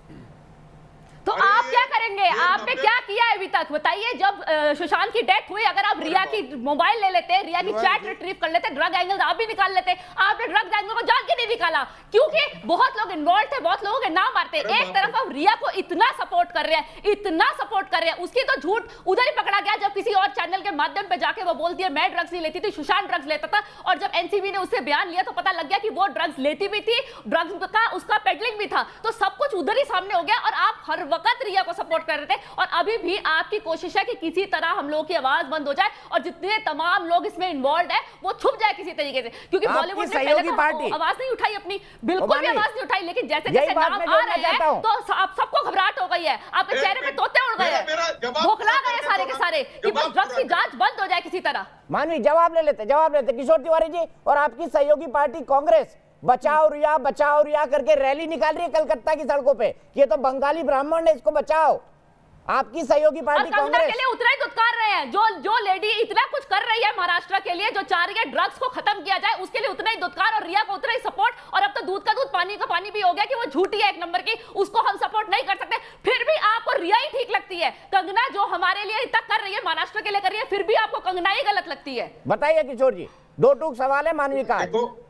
तो आप क्या करेंगे? आपने क्या किया है अभी तक बताइए? जब सुशांत की डेथ हुई, अगर आप रिया की मोबाइल ले लेते, रिया की चैट रिट्रीव कर लेते, ड्रग एंगल आप भी निकाल लेते। आपने ड्रग एंगल को जान के नहीं निकाला, क्योंकि बहुत लोग इन्वॉल्व थे, बहुत लोगों के नाम आते। एक तरफ आप रिया को इतना सपोर्ट कर रहे हैं, उसकी तो झूठ उधर ही पकड़ा गया जब किसी और चैनल के माध्यम पे जाके वो बोलती है मैं ड्रग्स नहीं लेती थी, सुशांत ड्रग्स लेता था। और जब एनसीबी ने उससे बयान लिया तो पता लग गया कि वो ड्रग्स लेती भी थी, ड्रग्स का उसका पेडलिंग भी था। तो सब कुछ उधर ही सामने हो गया और आप हर वक्त रिया को सपोर्ट कर रहे थे। और अभी भी आपकी कोशिश है कि किसी तरह हम लोगों की आवाज बंद हो जाए और जितने तमाम लोग इसमें इन्वॉल्व है वो छुप जाए किसी तरीके से, क्योंकि बॉलीवुड ने पहले तो आवाज नहीं उठाई अपनी, बिल्कुल भी आवाज नहीं उठाई। लेकिन जैसे जैसे नाम आ रहे हैं तो आप सबको घबराहट हो गई है, आपके चेहरे पे तोते उड़ गए हैं, बौखला गए सारे के सारे कि बस ड्रग्स की जांच बंद हो जाए किसी तरह। मानवी जवाब ले लेते किशोर तिवारी जी। और आपकी सहयोगी पार्टी कांग्रेस बचाओ रिया करके रैली निकाल रही है कलकत्ता की सड़कों पे। ये तो बंगाली ब्राह्मण ने इसको बचाओ। आपकी सहयोगी पार्टी कांग्रेस के लिए उतना ही दुत्कार रहे हैं। जो लेडी इतना कुछ कर रही है महाराष्ट्र के लिए, जो चाह रही है ड्रग्स को खत्म किया जाए, उसके लिए उतना ही दुत्कार और रिया को उतना ही सपोर्ट। और अब तो दूध का दूध पानी का पानी भी हो गया कि वो झूठी है एक नंबर की, उसको हम सपोर्ट नहीं कर सकते। फिर भी आपको रिया ही ठीक लगती है। कंगना जो हमारे लिए इतना कर रही है, महाराष्ट्र के लिए कर रही है, फिर भी आपको कंगना ही गलत लगती है। बताइए किशोर जी, 2 टूक सवाल है मानवी का।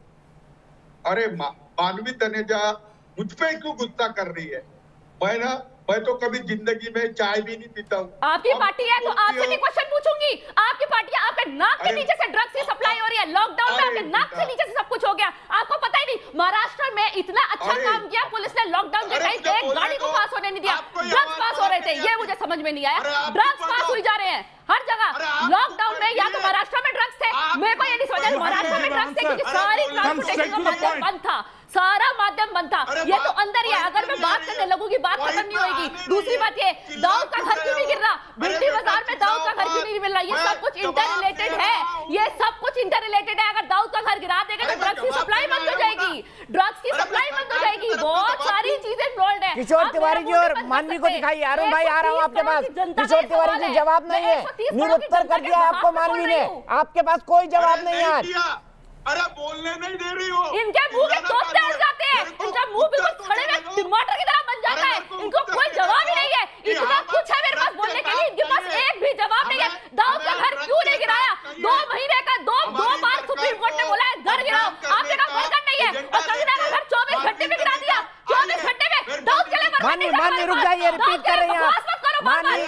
अरे मानवी तनेजा मुझ पे क्यों गुस्सा कर रही है? मैं तो कभी जिंदगी में चाय भी नहीं पीता हूँ। आपकी पार्टी है तो आपसे भी क्वेश्चन पूछूंगी। आपकी पार्टी है, आपके नाक के नीचे से ड्रग्स की सप्लाई हो रही है, लॉकडाउन में आपके नाक के नीचे से सब कुछ हो गया, आपको पता ही नहीं। महाराष्ट्र में इतना अच्छा काम किया पुलिस ने, लॉकडाउन के टाइम एक गाड़ी को पास होने नहीं नहीं दिया। ड्रग्स पास हो रहे थे, ये मुझे समझ में नहीं आया। ड्रग्स पास हुई जा रहे हैं हर जगह। लॉकडाउन में या तो महाराष्ट्र में ड्रग्स थे, मेरे को ये नहीं समझ महाराष्ट्र में ड्रग्स थे क्योंकि सारी ट्रांसपोर्टेशन का माध्यम बंद था, सारा माध्यम बंद था। ये तो अंदर ही है, अगर मैं बात करने लगूंगी बात खत्म नहीं होगी। दूसरी बात ये, दाऊद का घर क्यों नहीं गिर रहा, भिंडी बाजार में दाऊद का घर क्यों नहीं मिल रहा, ये सब कुछ इंटर रिलेटेड है, ये सब कुछ इंटर रिलेटेड है। अगर दाऊद का घर गिरा देगा तो ड्रग्स की सप्लाई बंद हो जाएगी, ड्रग्स की सप्लाई बंद हो जाएगी, बहुत सारी चीजें इन्वॉल्व है। किशोर तिवारी जी और मानवी को दिखाइए। अरुण भाई आ रहा हूँ आपके पास। किशोर तिवारी जी जवाब नहीं है, निरुत्तर कर दिया आपको मानवी ने, आपके पास कोई जवाब नहीं है आज। अरे बोलने नहीं दे रही हो। इनके मुंह के तोते उड़ जाते हैं, इनका मुंह बिल्कुल खड़े में टमाटर की तरह बन जाता है, इनको कोई जवाब ही नहीं है। इतना कुछ है मेरे पास बोलने के लिए, इनके पास एक भी जवाब नहीं है। दाऊद का घर क्यों नहीं गिराया, 2 महीने का दो बार सुप्रीम कोर्ट ने बोला है घर गिराओ, आपने कहा घर नहीं है, और कंगना का घर 24 घंटे में गिरा दिया, 24 घंटे में। दाऊद के लिए मानवी रुक जाइए, रिपीट कर रही हैं आप। मानवी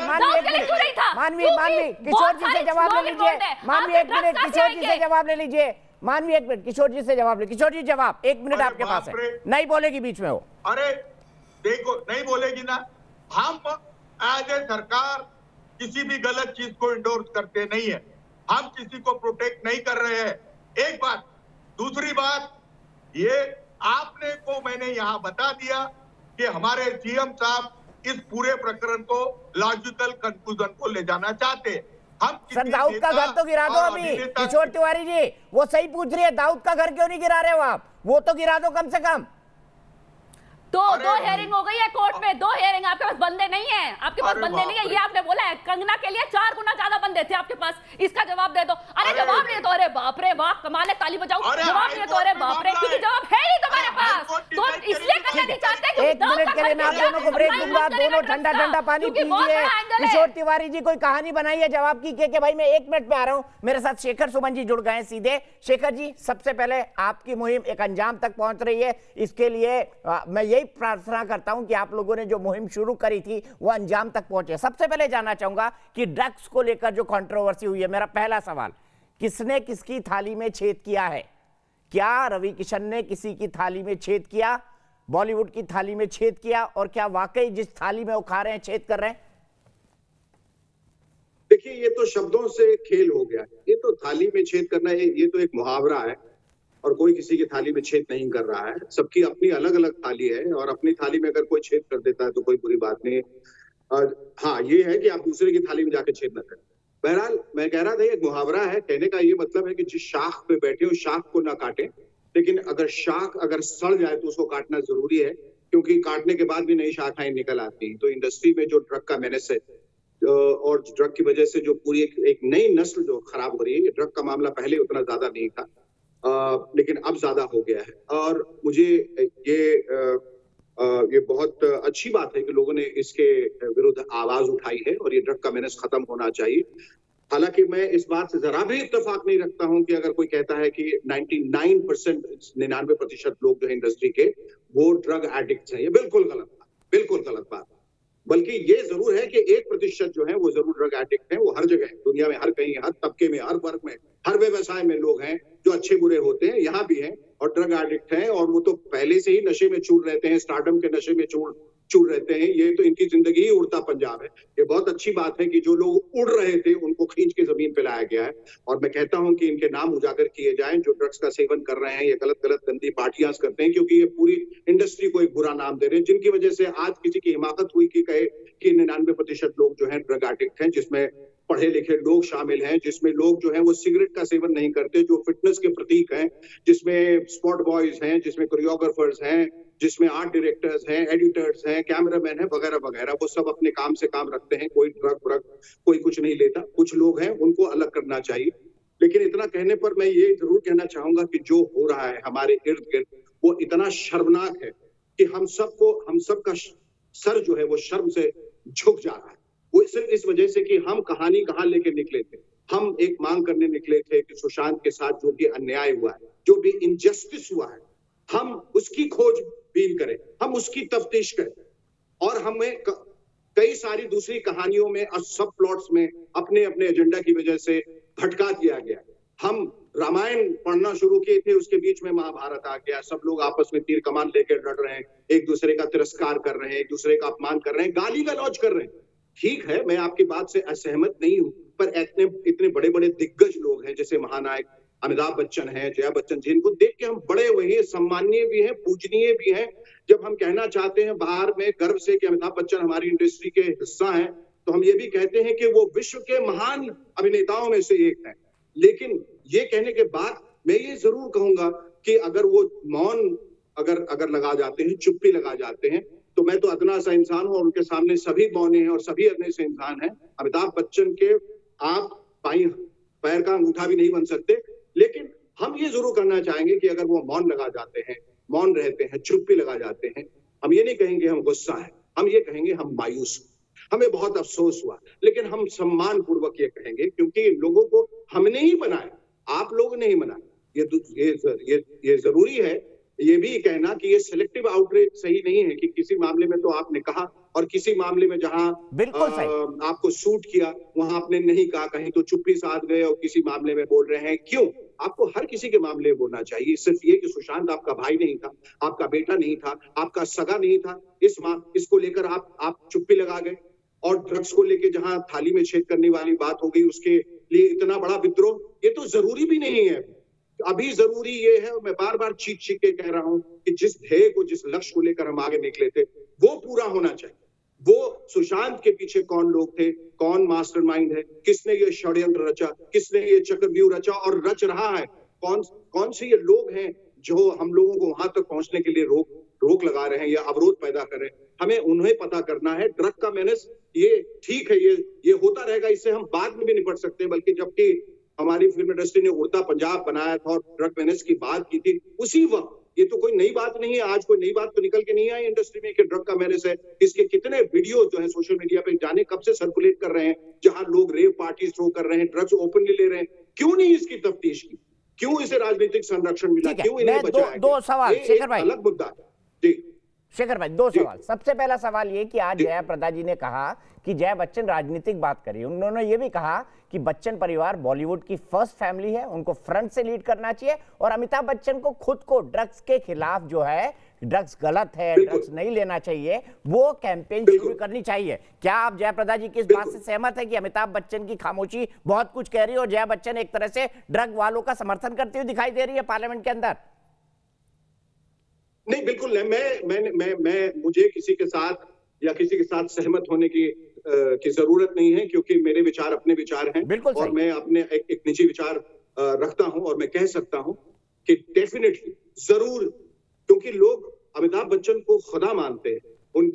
किशोर जी से जवाब ले लीजिए। मानवी एक मिनट, किशोर जी से जवाब ले लीजिए। मानवी एक मिनट, किशोर जी से जवाब ले। किशोर जी जवाब 1 मिनट आपके पास है, नहीं बोलेगी बीच में हो। अरे देखो नहीं बोलेगी ना, हम एज ए सरकार किसी भी गलत चीज को इंडोर्स करते नहीं है, हम किसी को प्रोटेक्ट नहीं कर रहे हैं, एक बात। दूसरी बात ये आपने को मैंने यहाँ बता दिया कि हमारे सीएम साहब इस पूरे प्रकरण को लॉजिकल कंक्लूजन को ले जाना चाहते हैं। सर दाऊद का घर तो गिरा दो अभी। किशोर तिवारी जी वो सही पूछ रही है, दाऊद का घर क्यों नहीं गिरा रहे हो आप, वो तो गिरा दो कम से कम। दो हेयरिंग हो गई है कोर्ट में, 2 हेयरिंग, आपके पास बंदे नहीं है, आपके पास बंदे नहीं है, ये आपने बोला है। कंगना के लिए 4 गुना ज्यादा बंदे थे आपके पास, इसका जवाब दे दो। अरे जवाब नहीं तो अरे बाप रे वाह कमाल है, ताली बजाओ। जवाब नहीं तो अरे बाप रे, क्योंकि जवाब है ही तुम्हारे पास, तो इसलिए करना नहीं चाहते। 1 मिनट के लिए मैं आप दोनों को ब्रेक दूंगा, दोनों ठंडा ठंडा पानी पीजिए। किशोर तिवारी जी कोई कहानी बनाइए जवाब की के भाई मैं 1 मिनट पे आ रहा हूं। मेरे साथ शेखर सुमन जी जुड़ गए सीधे। शेखर जी सबसे पहले आपकी मुहिम एक अंजाम तक पहुंच रही है, इसके लिए मैं यही प्रार्थना करता हूं कि आप लोगों ने जो मुहिम शुरू करी थी वो अंजाम तक पहुंचे। सबसे पहले जानना चाहूंगा कि ड्रग्स को लेकर जो कंट्रोवर्सी हुई है, मेरा पहला सवाल, किसने किसकी थाली में छेद किया है? क्या रवि किशन ने किसी की थाली में छेद किया, बॉलीवुड की थाली में छेद किया, और क्या वाकई जिस थाली में वो खा रहे हैं छेद कर रहे हैं? देखिए ये तो शब्दों से खेल हो गया, ये तो थाली में छेद करना है, ये तो एक मुहावरा है और कोई किसी की थाली में छेद नहीं कर रहा है। सबकी अपनी अलग अलग थाली है और अपनी थाली में अगर कोई छेद कर देता है तो कोई बुरी बात नहीं है। हाँ ये है कि आप दूसरे की थाली में जाके छेद न करें। बहरहाल मैं कह रहा था एक मुहावरा है, कहने का ये मतलब है कि जिस शाख पे बैठे उस शाख को ना काटें, लेकिन अगर शाख अगर सड़ जाए तो उसको काटना जरूरी है, क्योंकि काटने के बाद भी नई शाखाएं निकल आती हैं। तो इंडस्ट्री में जो ड्रग का मेनेस है और ड्रग की वजह से जो पूरी एक नई नस्ल जो खराब हो रही है, ये ड्रग का मामला पहले उतना ज्यादा नहीं था लेकिन अब ज्यादा हो गया है। और मुझे ये बहुत अच्छी बात है कि लोगों ने इसके विरुद्ध आवाज उठाई है और ये ड्रग का मेनेस खत्म होना चाहिए। हालांकि मैं इस बात से जरा भी इत्तेफाक नहीं रखता हूं कि अगर कोई कहता है कि 99% लोग जो है इंडस्ट्री के वो ड्रग एडिक्ट्स हैं, ये बिल्कुल गलत बात, बिल्कुल गलत बात। बल्कि ये जरूर है कि 1% जो है वो जरूर ड्रग एडिक्ट हैं। वो हर जगह दुनिया में, हर कहीं, हर तबके में, हर वर्ग में, हर व्यवसाय में लोग हैं जो अच्छे बुरे होते हैं, यहाँ भी हैं और ड्रग एडिक्ट हैं, और वो तो पहले से ही नशे में चूर रहते हैं, स्टारडम के नशे में चूर रहते हैं। ये तो इनकी जिंदगी ही उड़ता पंजाब है। ये बहुत अच्छी बात है कि जो लोग उड़ रहे थे उनको खींच के जमीन पे लाया गया है, और मैं कहता हूं कि इनके नाम उजागर किए जाएं जो ड्रग्स का सेवन कर रहे हैं, ये गलत गंदी पार्टियां करते हैं, क्योंकि ये पूरी इंडस्ट्री को एक बुरा नाम दे रहे हैं, जिनकी वजह से आज किसी की हिमाकत हुई कि कहे कि 99% लोग जो है ड्रग एडिक्ट हैं, जिसमें पढ़े लिखे लोग शामिल हैं, जिसमें लोग जो हैं वो सिगरेट का सेवन नहीं करते, जो फिटनेस के प्रतीक हैं, जिसमें स्पॉट बॉयज हैं, जिसमें कोरियोग्राफर्स हैं, जिसमें आर्ट डायरेक्टर्स हैं, एडिटर्स हैं, कैमरामैन हैं, वगैरह वगैरह। वो सब अपने काम से काम रखते हैं, कोई ड्रग कोई कुछ नहीं लेता। कुछ लोग हैं उनको अलग करना चाहिए। लेकिन इतना कहने पर मैं ये जरूर कहना चाहूंगा कि जो हो रहा है हमारे इर्द गिर्द वो इतना शर्मनाक है कि हम सबका सर जो है वो शर्म से झुक जा रहा है। वो सिर्फ इस वजह से कि हम कहानी कहाँ लेके निकले थे। हम एक मांग करने निकले थे कि सुशांत के साथ जो भी अन्याय हुआ है, जो भी इनजस्टिस हुआ है, हम उसकी खोजबीन करें, हम उसकी तफ्तीश करें, और हमें कई सारी दूसरी कहानियों में और सब प्लॉट्स में अपने अपने एजेंडा की वजह से भटका दिया गया। हम रामायण पढ़ना शुरू किए थे, उसके बीच में महाभारत आ गया। सब लोग आपस में तीर कमान लेकर लड़ रहे हैं, एक दूसरे का तिरस्कार कर रहे हैं, एक दूसरे का अपमान कर रहे हैं, गाली गलौज कर रहे हैं। ठीक है, मैं आपकी बात से असहमत नहीं हूं, पर इतने बड़े बड़े दिग्गज लोग हैं, जैसे महानायक अमिताभ बच्चन है, जया बच्चन जी, इनको देख के हम बड़े हुए हैं, सम्माननीय भी हैं, पूजनीय भी हैं। जब हम कहना चाहते हैं बाहर में गर्व से कि अमिताभ बच्चन हमारी इंडस्ट्री के हिस्सा हैं, तो हम ये भी कहते हैं कि वो विश्व के महान अभिनेताओं में से एक है। लेकिन ये कहने के बाद मैं ये जरूर कहूंगा कि अगर वो मौन अगर लगा जाते हैं, चुप्पी लगा जाते हैं, तो मैं तो अदना सा इंसान हूं और उनके सामने सभी मौन हैं और सभी अदने से इंसान हैं। अमिताभ बच्चन के आप पैर का अंगूठा भी नहीं बन सकते। लेकिन हम ये जरूर करना चाहेंगे कि अगर वो मौन लगा जाते हैं, मौन रहते हैं, चुप्पी लगा जाते हैं, हम ये नहीं कहेंगे हम गुस्सा है, हम ये कहेंगे हम मायूस, हमें बहुत अफसोस हुआ, लेकिन हम सम्मान पूर्वक ये कहेंगे क्योंकि इन लोगों को हमने ही बनाया, आप लोगों ने ही बनाया। ये जरूरी है ये भी कहना कि ये सिलेक्टिव आउटरीच सही नहीं है कि किसी मामले में तो आपने कहा और किसी मामले में जहां आपको सूट किया वहां आपने नहीं कहा, कहीं तो चुप्पी साध गए और किसी मामले में बोल रहे हैं। क्यों? आपको हर किसी के मामले में बोलना चाहिए। सिर्फ ये कि सुशांत आपका भाई नहीं था, आपका बेटा नहीं था, आपका सगा नहीं था, इसको लेकर आप चुप्पी लगा गए। और ड्रग्स को लेकर जहां थाली में छेद करने वाली बात हो गई, उसके लिए इतना बड़ा विद्रोह, ये तो जरूरी भी नहीं है। अभी जरूरी ये है, मैं बार बार चीख के कह रहा हूं कि जिस ध्येय को, जिस लक्ष्य को लेकर हम आगे निकले थे, वो पूरा होना चाहिए। वो सुशांत के पीछे कौन लोग थे, कौन मास्टरमाइंड है, किसने ये षड्यंत्र रचा, किसने ये चक्रव्यूह रचा और रच रहा है, कौन से ये लोग हैं जो हम लोगों को वहां तक पहुंचने के लिए रोक लगा रहे हैं या अवरोध पैदा कर रहे हैं। हमें उन्हें पता करना है। ड्रग का मेनेस ये ठीक है, ये होता रहेगा, इससे हम बाद में भी निपट सकते हैं। बल्कि जबकि हमारी फिल्म इंडस्ट्री ने उड़ता पंजाब बनाया था और ड्रग मेनेस की बात की थी, उसी वक्त, ये तो कोई नई बात नहीं है, आज कोई नई बात तो निकल के नहीं आई इंडस्ट्री में कि ड्रग का मेनेस है। इसके कितने वीडियो जो है सोशल मीडिया पे जाने कब से सर्कुलेट कर रहे हैं, जहां लोग रेव पार्टी थ्रो कर रहे हैं, ड्रग्स ओपनली ले रहे हैं। क्यों नहीं इसकी तफ्तीश की? क्यों इसे राजनीतिक संरक्षण मिला? क्यों इन्हें बचाया? दो सवाल शेखर भाई, अलग मुद्दा है जी। शेखर भाई, दो सवाल। सबसे पहला सवाल ये कि आज जया प्रदा जी ने कहा कि जया बच्चन राजनीतिक बात करी। उन्होंने ये भी कहा कि बच्चन परिवार बॉलीवुड की फर्स्ट फैमिली है, उनको फ्रंट से लीड करना चाहिए और अमिताभ बच्चन को खुद को ड्रग्स के खिलाफ जो है, ड्रग्स गलत है, ड्रग्स नहीं लेना चाहिए, वो कैंपेन शुरू करनी चाहिए। क्या आप जया प्रदा जी की इस बात से सहमत है कि अमिताभ बच्चन की खामोशी बहुत कुछ कह रही है और जया बच्चन एक तरह से ड्रग वालों का समर्थन करती हुई दिखाई दे रही है पार्लियामेंट के अंदर? नहीं, बिल्कुल नहीं। मैं मुझे किसी के साथ या किसी के साथ सहमत होने की जरूरत नहीं है, क्योंकि मेरे विचार अपने विचार हैं और मैं अपने एक निजी विचार रखता हूं और मैं कह सकता हूं कि डेफिनेटली जरूर, क्योंकि लोग अमिताभ बच्चन को खुदा मानते हैं,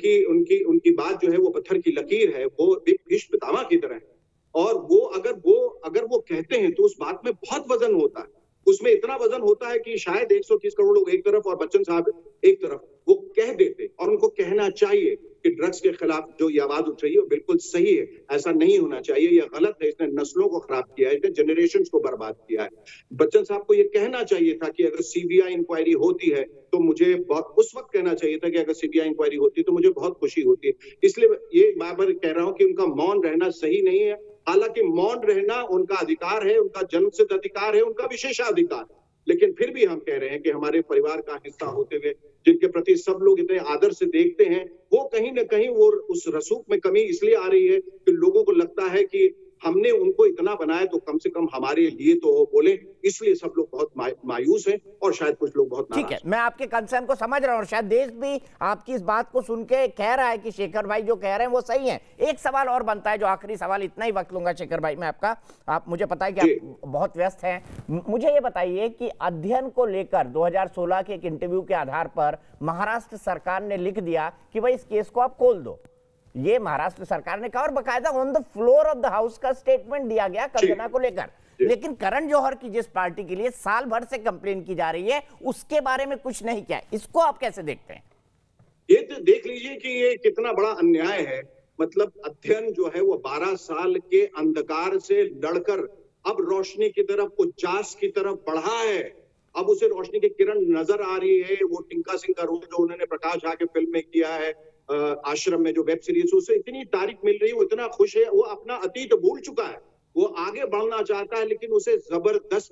उनकी बात जो है वो पत्थर की लकीर है, वो एक भीष्म पितामह की तरह है। और वो अगर वो कहते हैं तो उस बात में बहुत वजन होता है, उसमें इतना वजन होता है कि शायद 130 करोड़ लोग एक तरफ और बच्चन साहब एक तरफ वो कह देते, और उनको कहना चाहिए कि ड्रग्स के खिलाफ जो ये आवाज उठ रही है वो बिल्कुल सही है, ऐसा नहीं होना चाहिए, ये गलत है, इसने नस्लों को खराब किया है, इसने जनरेशंस को बर्बाद किया है। बच्चन साहब को ये कहना चाहिए था कि अगर सीबीआई इंक्वायरी होती है तो मुझे उस वक्त कहना चाहिए था कि अगर सीबीआई इंक्वायरी होती तो मुझे बहुत खुशी होती। इसलिए ये बार कह रहा हूं कि उनका मौन रहना सही नहीं है। हालांकि मौन रहना उनका अधिकार है, उनका जन्मसिद्ध अधिकार है, उनका विशेषाधिकार, लेकिन फिर भी हम कह रहे हैं कि हमारे परिवार का हिस्सा होते हुए जिनके प्रति सब लोग इतने आदर से देखते हैं, वो कहीं ना कहीं वो उस रसूख में कमी इसलिए आ रही है कि लोगों को लगता है कि हमने उनको इतना बनाया तो कम से कम हमारे लिए तो वो बोले, इसलिए सब लोग बहुत मायूस हैं और शायद कुछ लोग बहुत नाराज। ठीक है, मैं आपके कंसर्न को समझ रहा हूं और शायद देश भी आपकी इस बात को सुन के कह रहा है कि शेखर भाई जो कह रहे हैं वो सही है। एक सवाल और बनता है, जो आखिरी सवाल, इतना ही वक्त लूंगा शेखर भाई मैं आपका, आप मुझे पता है कि आप बहुत व्यस्त हैं, मुझे ये बताइए कि अध्ययन को लेकर 2016 के एक इंटरव्यू के आधार पर महाराष्ट्र सरकार ने लिख दिया कि भाई इस केस को आप खोल दो, ये महाराष्ट्र सरकार ने कहा और बकायदा on the floor of the house का स्टेटमेंट दिया गया कंगना को लेकर। लेकिन करण जौहर की जिस पार्टी के लिए साल भर से कंप्लेन की जा रही है उसके बारे में कुछ नहीं किया, इसको आप कैसे देखते हैं? ये तो देख लीजिए कि ये कितना बड़ा अन्याय है। मतलब अध्ययन जो है वो 12 साल के अंधकार से लड़कर अब रोशनी की तरफ, उजास की तरफ बढ़ा है। अब उसे रोशनी की किरण नजर आ रही है। वो टिंका सिंह का रोल जो उन्होंने प्रकाश झा के फिल्म में किया है, आश्रम में जो वेब सीरीज, उसे इतनी तारीफ मिल रही है, वो इतना खुश है, वो अपना अतीत भूल चुका है, वो आगे बढ़ना चाहता है, लेकिन उसे जबरदस्ती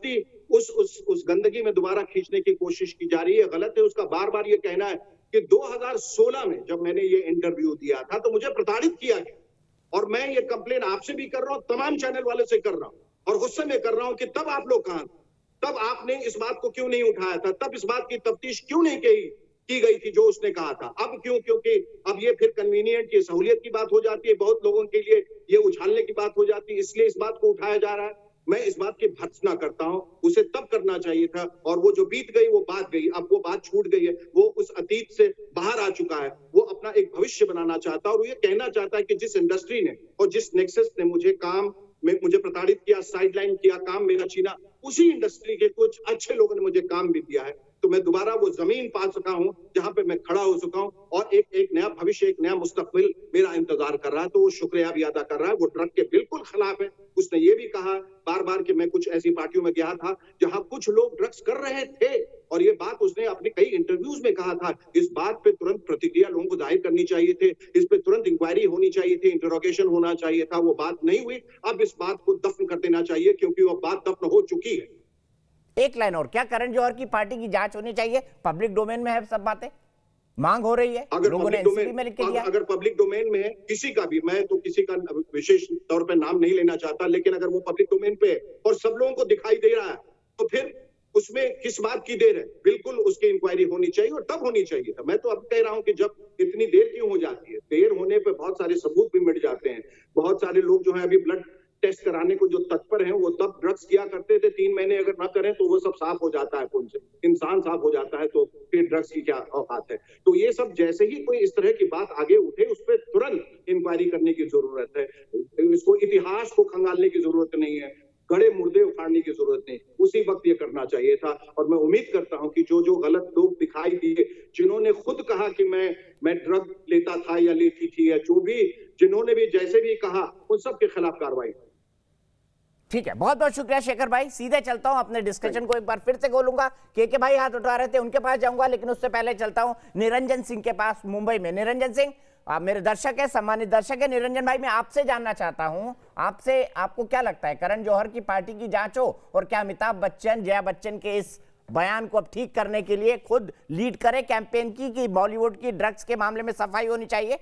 उस गंदगी में दोबारा खींचने की कोशिश की जा रही है, गलत है। उसका बार बार ये कहना है कि 2016 में जब मैंने ये इंटरव्यू दिया था तो मुझे प्रताड़ित किया गया, और मैं ये कंप्लेन आपसे भी कर रहा हूं, तमाम चैनल वाले से कर रहा हूं, और गुस्से में कर रहा हूं कि तब आप लोग कहां, तब आपने इस बात को क्यों नहीं उठाया था, तब इस बात की तफ्तीश क्यों नहीं की गई थी जो उसने कहा था। अब क्यों? क्योंकि अब ये फिर कन्वीनियंट, ये सहूलियत की बात हो जाती है, बहुत लोगों के लिए ये उछालने की बात हो जाती है, इसलिए इस बात को उठाया जा रहा है। मैं इस बात की भर्त्सना करता हूं, उसे तब करना चाहिए था, और वो जो बीत गई वो बात गई, अब वो बात छूट गई है, वो उस अतीत से बाहर आ चुका है। वो अपना एक भविष्य बनाना चाहता है, और वो ये कहना चाहता है कि जिस इंडस्ट्री ने और जिस नेक्सस ने मुझे प्रताड़ित किया, साइडलाइन किया, काम मेरा छीना, उसी इंडस्ट्री के कुछ अच्छे लोगों ने मुझे काम भी दिया है, तो मैं दोबारा वो जमीन पा सका हूं जहां पे मैं खड़ा हो सका हूं, और एक नया भविष्य, एक नया मुस्तकबिल मेरा इंतजार कर रहा है। तो वो शुक्रिया भी अदा कर रहा है। वो ड्रग के बिल्कुल खिलाफ है। उसने ये भी कहा बार बार कि मैं कुछ ऐसी पार्टियों में गया था जहां कुछ लोग ड्रग्स कर रहे थे, और ये बात उसने अपने कई इंटरव्यूज में कहा था। इस बात पे तुरंत प्रतिक्रिया लोगों को जाहिर करनी चाहिए थे, इस पे तुरंत इंक्वायरी होनी चाहिए थी, इंटरोगेशन होना चाहिए था। वो बात नहीं हुई। अब इस बात को दफन कर देना चाहिए, क्योंकि वो बात दफन हो चुकी है। एक लाइन और, क्या करण जौहर की पार्टी की जांच होनी चाहिए? पब्लिक डोमेन में है सब बातें, मांग हो रही है, लोगों ने एनसीबी में लिख के दिया। अगर पब्लिक डोमेन में है किसी का भी, मैं तो किसी का विशेष तौर पे नाम नहीं लेना चाहता, लेकिन अगर वो पब्लिक डोमेन पे है और सब लोगों को दिखाई दे रहा है, तो फिर उसमें किस बात की देर है? बिल्कुल उसकी इंक्वायरी होनी चाहिए, और तब होनी चाहिए था। मैं तो अब कह रहा हूं कि जब इतनी देर क्यों हो जाती है? देर होने पे बहुत सारे सबूत भी मिट जाते हैं। बहुत सारे लोग जो है अभी ब्लड टेस्ट कराने को जो तत्पर हैं, वो तब ड्रग्स किया करते थे। 3 महीने अगर ना करें तो वो सब साफ हो जाता है, खून से इंसान साफ हो जाता है, तो फिर ड्रग्स की क्या औकात है? तो ये सब जैसे ही कोई इस तरह की बात आगे उठे, उस पर तुरंत इंक्वायरी करने की जरूरत है। इसको इतिहास को खंगालने की जरूरत नहीं है, गड़े मुर्दे उखाड़ने की जरूरत नहीं, उसी वक्त ये करना चाहिए था। और मैं उम्मीद करता हूं कि जो गलत लोग दिखाई दिए, जिन्होंने खुद कहा कि मैं ड्रग लेता था या लेती थी, या जो भी जिन्होंने भी जैसे भी कहा, उन सब के खिलाफ कार्रवाई। ठीक है, बहुत बहुत शुक्रिया शेखर भाई। सीधे चलता हूं, अपने डिस्कशन को एक बार फिर से खोलूंगा। के भाई हाथ उठा रहे थे, उनके पास जाऊंगा, लेकिन उससे पहले चलता हूं निरंजन सिंह के पास मुंबई में। निरंजन सिंह, आप मेरे दर्शक है, सम्मानित दर्शक है। निरंजन भाई, मैं आपसे जानना चाहता हूं, आपको क्या लगता है, करण जौहर की पार्टी की जांच हो, और क्या अमिताभ बच्चन, जया बच्चन के इस बयान को अब ठीक करने के लिए खुद लीड करे कैंपेन की, कि बॉलीवुड की ड्रग्स के मामले में सफाई होनी चाहिए?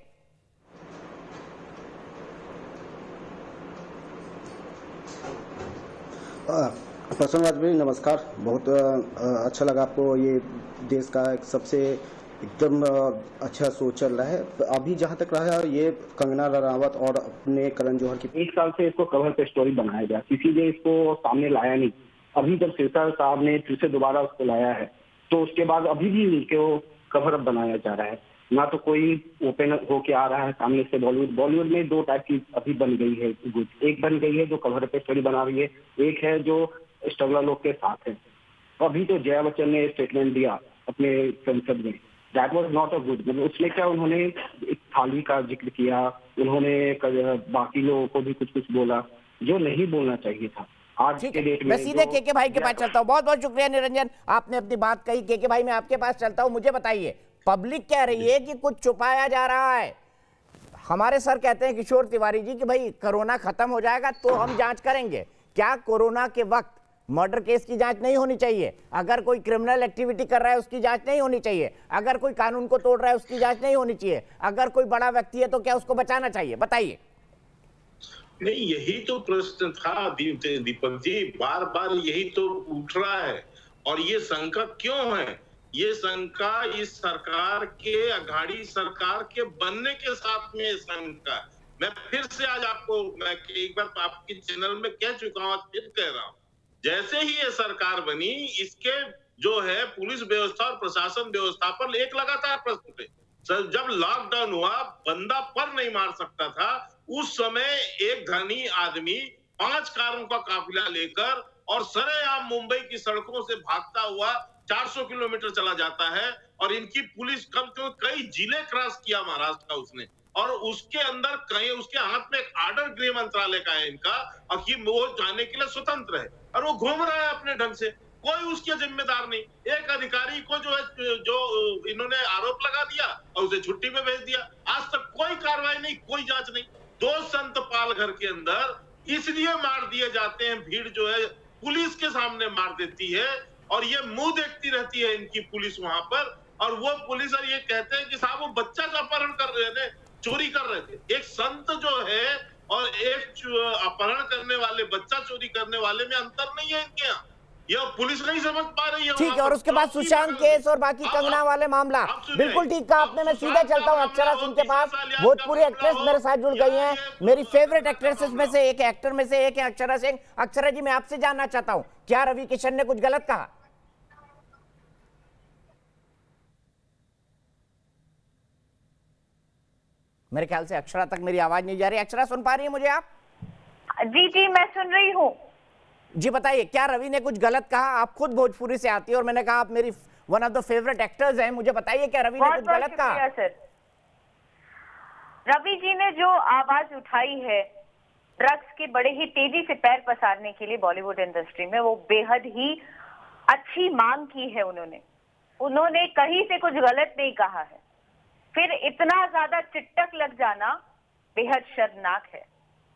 प्रसन्न वाजपेयी, नमस्कार। बहुत अच्छा लगा आपको, ये देश का एक सबसे एकदम अच्छा शो चल रहा है। अभी जहाँ तक रहा है, ये कंगना रनावत और अपने करण जौहर की 1 साल से इसको कवर पे स्टोरी बनाया गया, किसी ने इसको सामने लाया नहीं। अभी जब सिरसा साहब ने फिर से दोबारा उसको लाया है, तो उसके बाद अभी भी इनको कवर अप बनाया जा रहा है। ना तो कोई ओपन होके आ रहा है सामने से। बॉलीवुड में 2 टाइप की अभी बन गई है गुट। एक बन गई है जो कवर पे स्टोरी बना रही है, एक है जो स्ट्रगलर लोग के साथ है। अभी तो जया बच्चन ने स्टेटमेंट दिया अपने संसद में, that was not a good. मतलब उसमें क्या, उन्होंने एक थाली का जिक्र किया, उन्होंने बाकी लोगों को भी कुछ बोला जो नहीं बोलना चाहिए था। आज के डेट में मैं सीधे के भाई के पास चलता हूँ। बहुत बहुत शुक्रिया निरंजन, आपने अपनी बात कही। के भाई, मैं आपके पास चलता हूँ। मुझे बताइए, पब्लिक कह रही है कि कुछ छुपाया जा रहा है। हमारे सर कहते हैं, किशोर तिवारी जी, कि भाई कोरोना खत्म हो जाएगा तो हम जांच करेंगे। क्या कोरोना के वक्त मर्डर केस की जांच नहीं होनी चाहिए? अगर कोई क्रिमिनल एक्टिविटी कर रहा है उसकी जांच नहीं होनी चाहिए? अगर कोई कानून को तोड़ रहा है उसकी जांच नहीं होनी चाहिए? अगर कोई बड़ा व्यक्ति है तो क्या उसको बचाना चाहिए? बताइए। नहीं, यही तो प्रश्न था दीपक जी, बार बार यही तो उठ रहा है। और ये शंका क्यों है? ये शंका इस सरकार के, अघाड़ी सरकार के बनने के साथ में शंका। मैं फिर से आज आपको, मैं एक बार आपके चैनल में कह चुका हूं, फिर कह रहा हूं, जैसे ही ये सरकार बनी, इसके जो है पुलिस व्यवस्था और प्रशासन व्यवस्था पर एक लगातार प्रश्न थे। जब लॉकडाउन हुआ, बंदा पर नहीं मार सकता था, उस समय एक धनी आदमी 5 कारों का काफिला लेकर और सरेआम मुंबई की सड़कों से भागता हुआ 400 किलोमीटर चला जाता है, और इनकी पुलिस कम से कम कई जिले क्रॉस किया महाराष्ट्र का उसने, और उसके अंदर कहीं उसके हाथ में एक आर्डर गृह मंत्रालय का है इनका, और कि वो जाने के लिए स्वतंत्र है, और वो घूम रहा है अपने ढंग से, कोई उसके जिम्मेदार नहीं। एक अधिकारी को जो इन्होंने आरोप लगा दिया और उसे छुट्टी पे भेज दिया। आज तक कोई कार्रवाई नहीं, कोई जांच नहीं। 2 संत पाल घर के अंदर इसलिए मार दिए जाते हैं, भीड़ जो है पुलिस के सामने मार देती है और ये मुंह देखती रहती है इनकी पुलिस वहां पर, और वो पुलिस और ये कहते हैं कि साहब वो बच्चा का अपहरण कर रहे थे, चोरी कर रहे थे। एक संत जो है और एक अपहरण करने वाले, बच्चा चोरी करने वाले में अंतर नहीं है इनके यहाँ, यह पुलिस नहीं समझ पा रही है। ठीक है, और उसके बाद सुशांत केस और बाकी कंगना वाले मामला, बिल्कुल ठीक कहा आपने। मैं सीधे चलता हूँ अक्षरा सिंह के पास। भोजपुरी एक्ट्रेस मेरे साथ जुड़ गई हैं, मेरी फेवरेट एक्ट्रेसेस में से एक, एक्टर में से एक है अक्षरा सिंह। अक्षरा जी, मैं आपसे जानना चाहता हूँ, क्या रवि किशन ने कुछ गलत कहा? मेरे ख्याल से अक्षरा तक मेरी आवाज नहीं जा रही। अक्षरा, सुन पा रही है मुझे आप? जी जी, मैं सुन रही हूँ। जी बताइए, क्या रवि ने कुछ गलत कहा? आप खुद भोजपुरी से आती है और मैंने कहा आप मेरी one of the favourite actors हैं, मुझे बताइए क्या रवि ने कुछ गलत कहा? सर, रवि जी ने जो आवाज उठाई है ड्रग्स के बड़े ही तेजी से पैर पसारने के लिए बॉलीवुड इंडस्ट्री में, वो बेहद ही अच्छी मांग की है उन्होंने कहीं से कुछ गलत नहीं कहा है। फिर इतना ज्यादा चिट्टक लग जाना बेहद शर्मनाक है।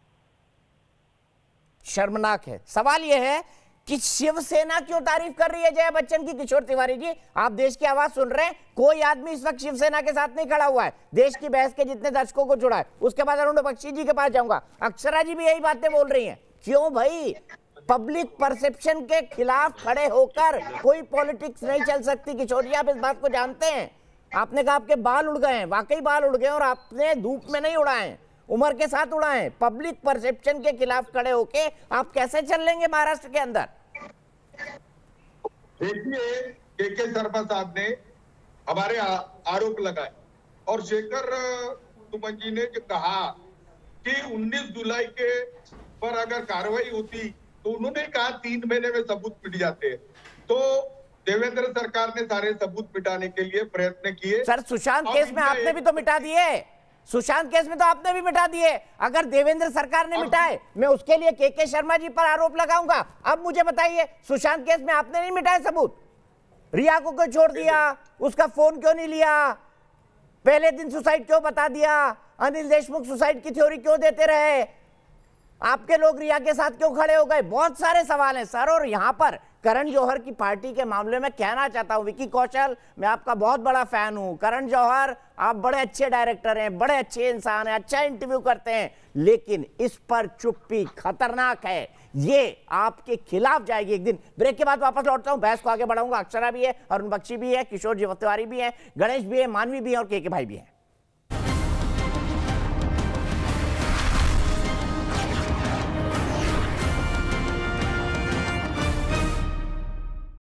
शर्मनाक है। सवाल यह है कि शिवसेना क्यों तारीफ कर रही है जया बच्चन की? किशोर तिवारी जी, आप देश की आवाज सुन रहे हैं, कोई आदमी इस वक्त शिवसेना के साथ नहीं खड़ा हुआ है। देश की बहस के जितने दर्शकों को जुड़ा है, उसके बाद अरुण बख्शी जी के पास जाऊंगा। अक्षरा जी भी यही बातें बोल रही हैं। क्यों भाई? पब्लिक परसेप्शन के खिलाफ खड़े होकर कोई पॉलिटिक्स नहीं चल सकती। किशोर जी, आप इस बात को जानते हैं। आपने कहा आपके बाल उड़ गए हैं, वाकई बाल उड़ गए, और आपने धूप में नहीं उड़ाए, उम्र के साथ उड़ाए। पब्लिक परसेप्शन के खिलाफ खड़े होके आप कैसे चल लेंगे महाराष्ट्र के अंदर? देखिए, के शर्मा साहब ने हमारे आरोप लगाए और शेखर सुमन जी ने जो कहा कि 19 जुलाई के पर अगर कार्रवाई होती तो उन्होंने कहा 3 महीने में सबूत मिट जाते। तो देवेंद्र सरकार ने सारे सबूत मिटाने के लिए प्रयत्न किए। सर, सुशांत केस में आपने भी तो मिटा दिए। सुशांत केस में तो आपने भी मिटा दिए। अगर देवेंद्र सरकार ने मिटाए, मैं उसके लिए के शर्मा जी पर आरोप लगाऊंगा। अब मुझे बताइए, सुशांत केस में आपने नहीं मिटाए सबूत? रिया को क्यों छोड़ दिया? उसका फोन क्यों नहीं लिया? पहले दिन सुसाइड क्यों बता दिया? अनिल देशमुख सुसाइड की थ्योरी क्यों देते रहे? आपके लोग रिया के साथ क्यों खड़े हो गए? बहुत सारे सवाल हैं सर। और यहां पर करण जौहर की पार्टी के मामले में कहना चाहता हूं, विकी कौशल, मैं आपका बहुत बड़ा फैन हूं। करण जौहर, आप बड़े अच्छे डायरेक्टर हैं, बड़े अच्छे इंसान हैं, अच्छा इंटरव्यू करते हैं, लेकिन इस पर चुप्पी खतरनाक है। ये आपके खिलाफ जाएगी एक दिन। ब्रेक के बाद वापस लौटता हूं, बहस को आगे बढ़ाऊंगा। अक्षरा भी है, अरुण बख्शी भी है, किशोर तिवारी भी है, गणेश भी है, मानवी भी है और के भाई भी है।